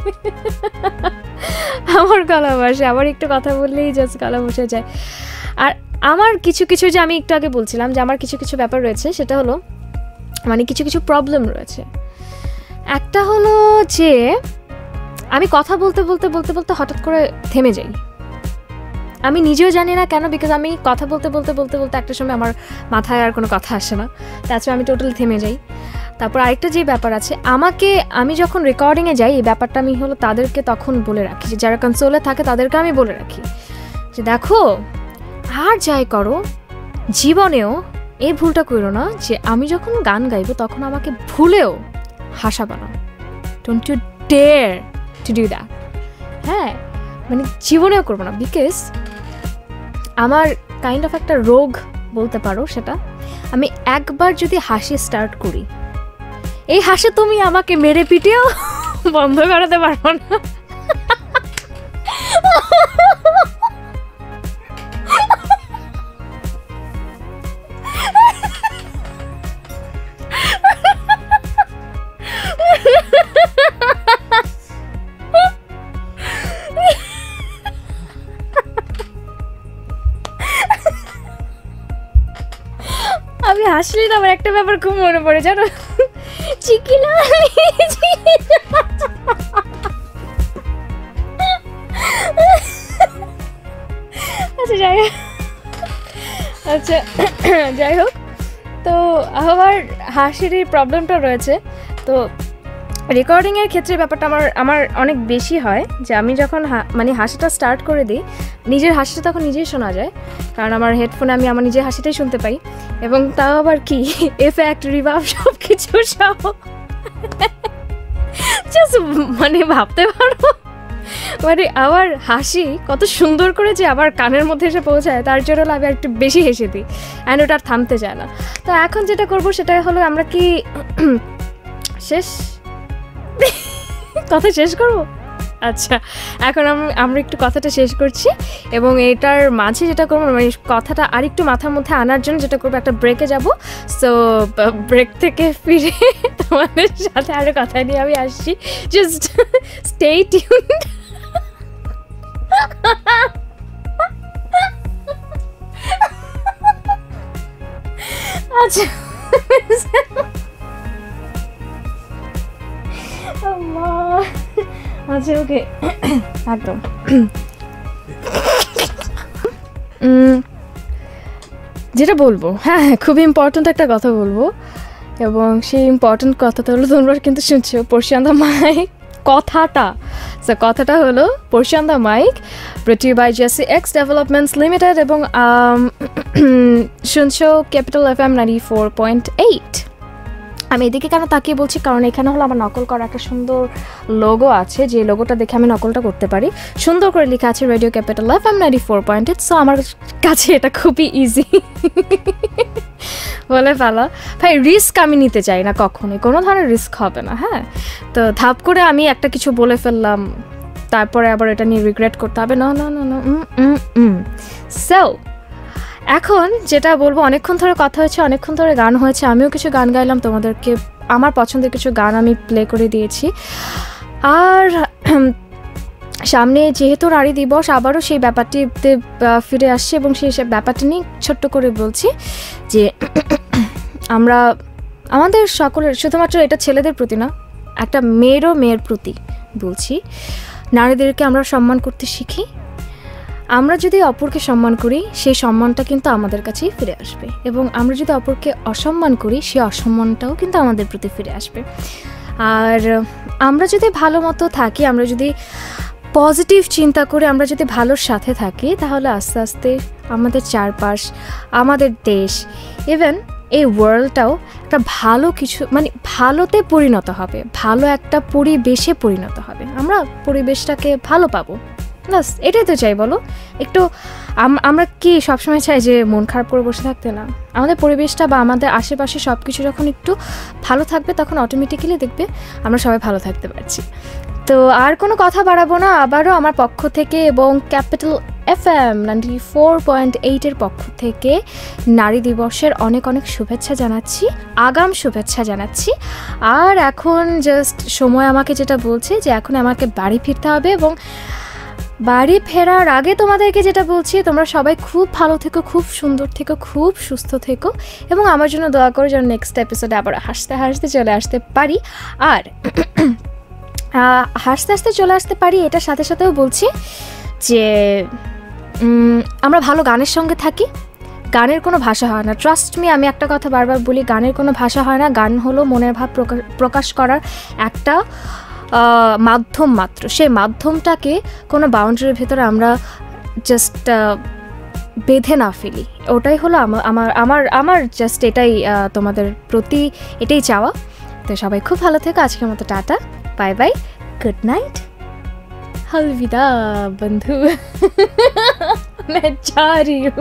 আমার গলা বসে, আবার একটু কথা বললেই জাস্ট গলা বসে যায়। আর আমার কিছু কিছু যে আমি একটু আগে বলছিলাম যে আমার কিছু কিছু ব্যাপার রয়েছে, সেটা হলো মানে কিছু কিছু প্রবলেম রয়েছে। একটা হলো যে আমি কথা বলতে বলতে বলতে বলতে হঠাৎ করে থেমে যাই, আমি নিজেও জানি না কেন, বিকজ আমি কথা বলতে বলতে বলতে বলতে একটা সময় আমার মাথায় আর কোনো কথা আসে না, তাছাড়া আমি টোটালি থেমে যাই। তারপর আরেকটা যে ব্যাপার আছে, আমাকে আমি যখন রেকর্ডিংয়ে যাই এই ব্যাপারটা আমি হলো তাদেরকে তখন বলে রাখি, যে যারা কনসোলে থাকে তাদেরকে আমি বলে রাখি যে দেখো আর যাই করো জীবনেও এই ভুলটা করো না যে আমি যখন গান গাইবো তখন আমাকে ভুলেও হাসাবা না, don't you dare to do that. হ্যাঁ, মানে জীবনেও করবো না, বিকজ আমার কাইন্ড অফ একটা রোগ বলতে পারো সেটা। আমি একবার যদি হাসি স্টার্ট করি, এই হাসি তুমি আমাকে মেরে পিটেও বন্ধ করাতে পারবো না। আমি হাসলে তো আমার একটা ব্যাপার খুব মনে পড়ে, জানো, চিকিলা। আচ্ছা যাই হোক, আচ্ছা যাই হোক তো আমার হাসির এই প্রবলেমটা রয়েছে। তো রেকর্ডিংয়ের ক্ষেত্রে ব্যাপারটা আমার আমার অনেক বেশি হয় যে আমি যখন মানে হাসিটা স্টার্ট করে দিই, নিজের হাসিটা তখন নিজেই শোনা যায়, কারণ আমার হেডফোনে আমি আমার নিজের হাসিটাই শুনতে পাই, এবং তাও আবার কি এফেক্ট রিভার্ব সব কিছু সব জাস্ট মানে ভাবতে পারো মানে আমার হাসি কত সুন্দর করে যে আবার কানের মধ্যে এসে পৌঁছায়, তার জন্য আমি একটু বেশি হেসে দিই, অ্যান্ড ওটা আর থামতে চায় না। তো এখন যেটা করবো সেটা হলো আমরা কি শেষ কথা শেষ করবো? আচ্ছা, এখন আমি আমরা একটু কথাটা শেষ করছি, এবং এটার মাঝে যেটা করবো মানে কথাটা আর একটু মাথার মধ্যে আনার জন্য যেটা করবো একটা ব্রেকে যাব। সো ব্রেক থেকে ফিরে তোমাদের সাথে আরও কথা নিয়ে আমি আসছি, জাস্ট স্টে টিউনড। আচ্ছা আচ্ছা ওকে, একদম যেটা বলবো, হ্যাঁ হ্যাঁ খুবই ইম্পর্ট্যান্ট একটা কথা বলবো, এবং সেই ইম্পর্ট্যান্ট কথাটা হলো তোমরা কিন্তু শুনছো পর্ষি অন দ্য মাইক, কথাটা সো কথাটা হলো Porshi on the mic, brought to you by J C X Developments Limited এবং শুনছো capital F M ninety four point eight. আমি এদিকে কেন তাকিয়ে বলছি, কারণ এখানে হলো আমার নকল করা একটা সুন্দর লোগো আছে, যে লোগোটা দেখে আমি নকলটা করতে পারি। সুন্দর করে লেখা আছে radio capital F M ninety four point eight. সো আমার কাছে এটা খুবই ইজি বলে ফেলা। ভাই রিস্ক আমি নিতে চাই না কখনোই, কোনো ধরনের রিস্ক হবে না। হ্যাঁ, তো ধাপ করে আমি একটা কিছু বলে ফেললাম, তারপরে আবার এটা নিয়ে রিগ্রেট করতে হবে না, না না না। সো এখন যেটা বলবো, অনেকক্ষণ ধরে কথা হয়েছে, অনেকক্ষণ ধরে গান হয়েছে, আমিও কিছু গান গাইলাম তোমাদেরকে, আমার পছন্দের কিছু গান আমি প্লে করে দিয়েছি। আর সামনে যেহেতু নারী দিবস, আবারও সেই ব্যাপারটিতে ফিরে আসছে এবং সেই ব্যাপারটা নিয়ে ছোট্ট করে বলছি যে আমরা আমাদের সকলের, শুধুমাত্র এটা ছেলেদের প্রতি না, একটা মেয়েরও মেয়ের প্রতি বলছি, নারীদেরকে আমরা সম্মান করতে শিখি। আমরা যদি অপরকে সম্মান করি, সেই সম্মানটা কিন্তু আমাদের কাছেই ফিরে আসবে, এবং আমরা যদি অপরকে অসম্মান করি, সেই অসম্মানটাও কিন্তু আমাদের প্রতি ফিরে আসবে। আর আমরা যদি ভালো মতো থাকি, আমরা যদি পজিটিভ চিন্তা করে, আমরা যদি ভালোর সাথে থাকি, তাহলে আস্তে আস্তে আমাদের চারপাশ, আমাদের দেশ, ইভেন এই ওয়ার্ল্ডটাও একটা ভালো কিছু, মানে ভালোতে পরিণত হবে, ভালো একটা পরিবেশে পরিণত হবে। আমরা পরিবেশটাকে ভালো পাবো, বাস এটাই তো চাই, বলো। একটু আমরা কি সবসময় চাই যে মন খারাপ করে বসে থাকতে? না, আমাদের পরিবেশটা বা আমাদের আশেপাশে সব কিছু যখন একটু ভালো থাকবে, তখন অটোমেটিক্যালি দেখবে আমরা সবাই ভালো থাকতে পারছি। তো আর কোনো কথা বাড়াবো না, আবারও আমার পক্ষ থেকে এবং capital F M ninety four point এইটের পক্ষ থেকে নারী দিবসের অনেক অনেক শুভেচ্ছা জানাচ্ছি, আগাম শুভেচ্ছা জানাচ্ছি। আর এখন জাস্ট সময় আমাকে যেটা বলছে যে এখন আমাকে বাড়ি ফিরতে হবে, এবং বাড়ি ফেরার আগে তোমাদেরকে যেটা বলছি, তোমরা সবাই খুব ভালো থেকো, খুব সুন্দর থেকো, খুব সুস্থ থেকো, এবং আমার জন্য দোয়া করো যেন নেক্সট এপিসোডে আবার হাসতে হাসতে চলে আসতে পারি। আর হাসতে হাসতে চলে আসতে পারি, এটার সাথে সাথেও বলছি যে আমরা ভালো গানের সঙ্গে থাকি। গানের কোনো ভাষা হয় না, ট্রাস্ট মি, আমি একটা কথা বারবার বলি, গানের কোনো ভাষা হয় না। গান হলো মনের ভাব প্রকাশ করার একটা মাধ্যম মাত্র। সেই মাধ্যমটাকে কোনো বাউন্ডারির ভেতরে আমরা জাস্ট বেঁধে না ফেলি, ওটাই হলো আমার আমার আমার জাস্ট এটাই তোমাদের প্রতি এটাই চাওয়া। তো সবাই খুব ভালো থেকো, আজকের মতো tata, bye bye, good night, अलविदा बंधु मैं जा रही हूँ।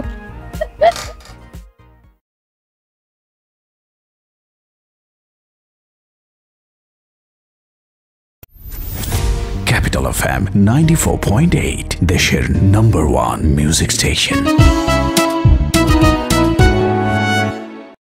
Capital F M ninety-four point eight, Desher number one music station.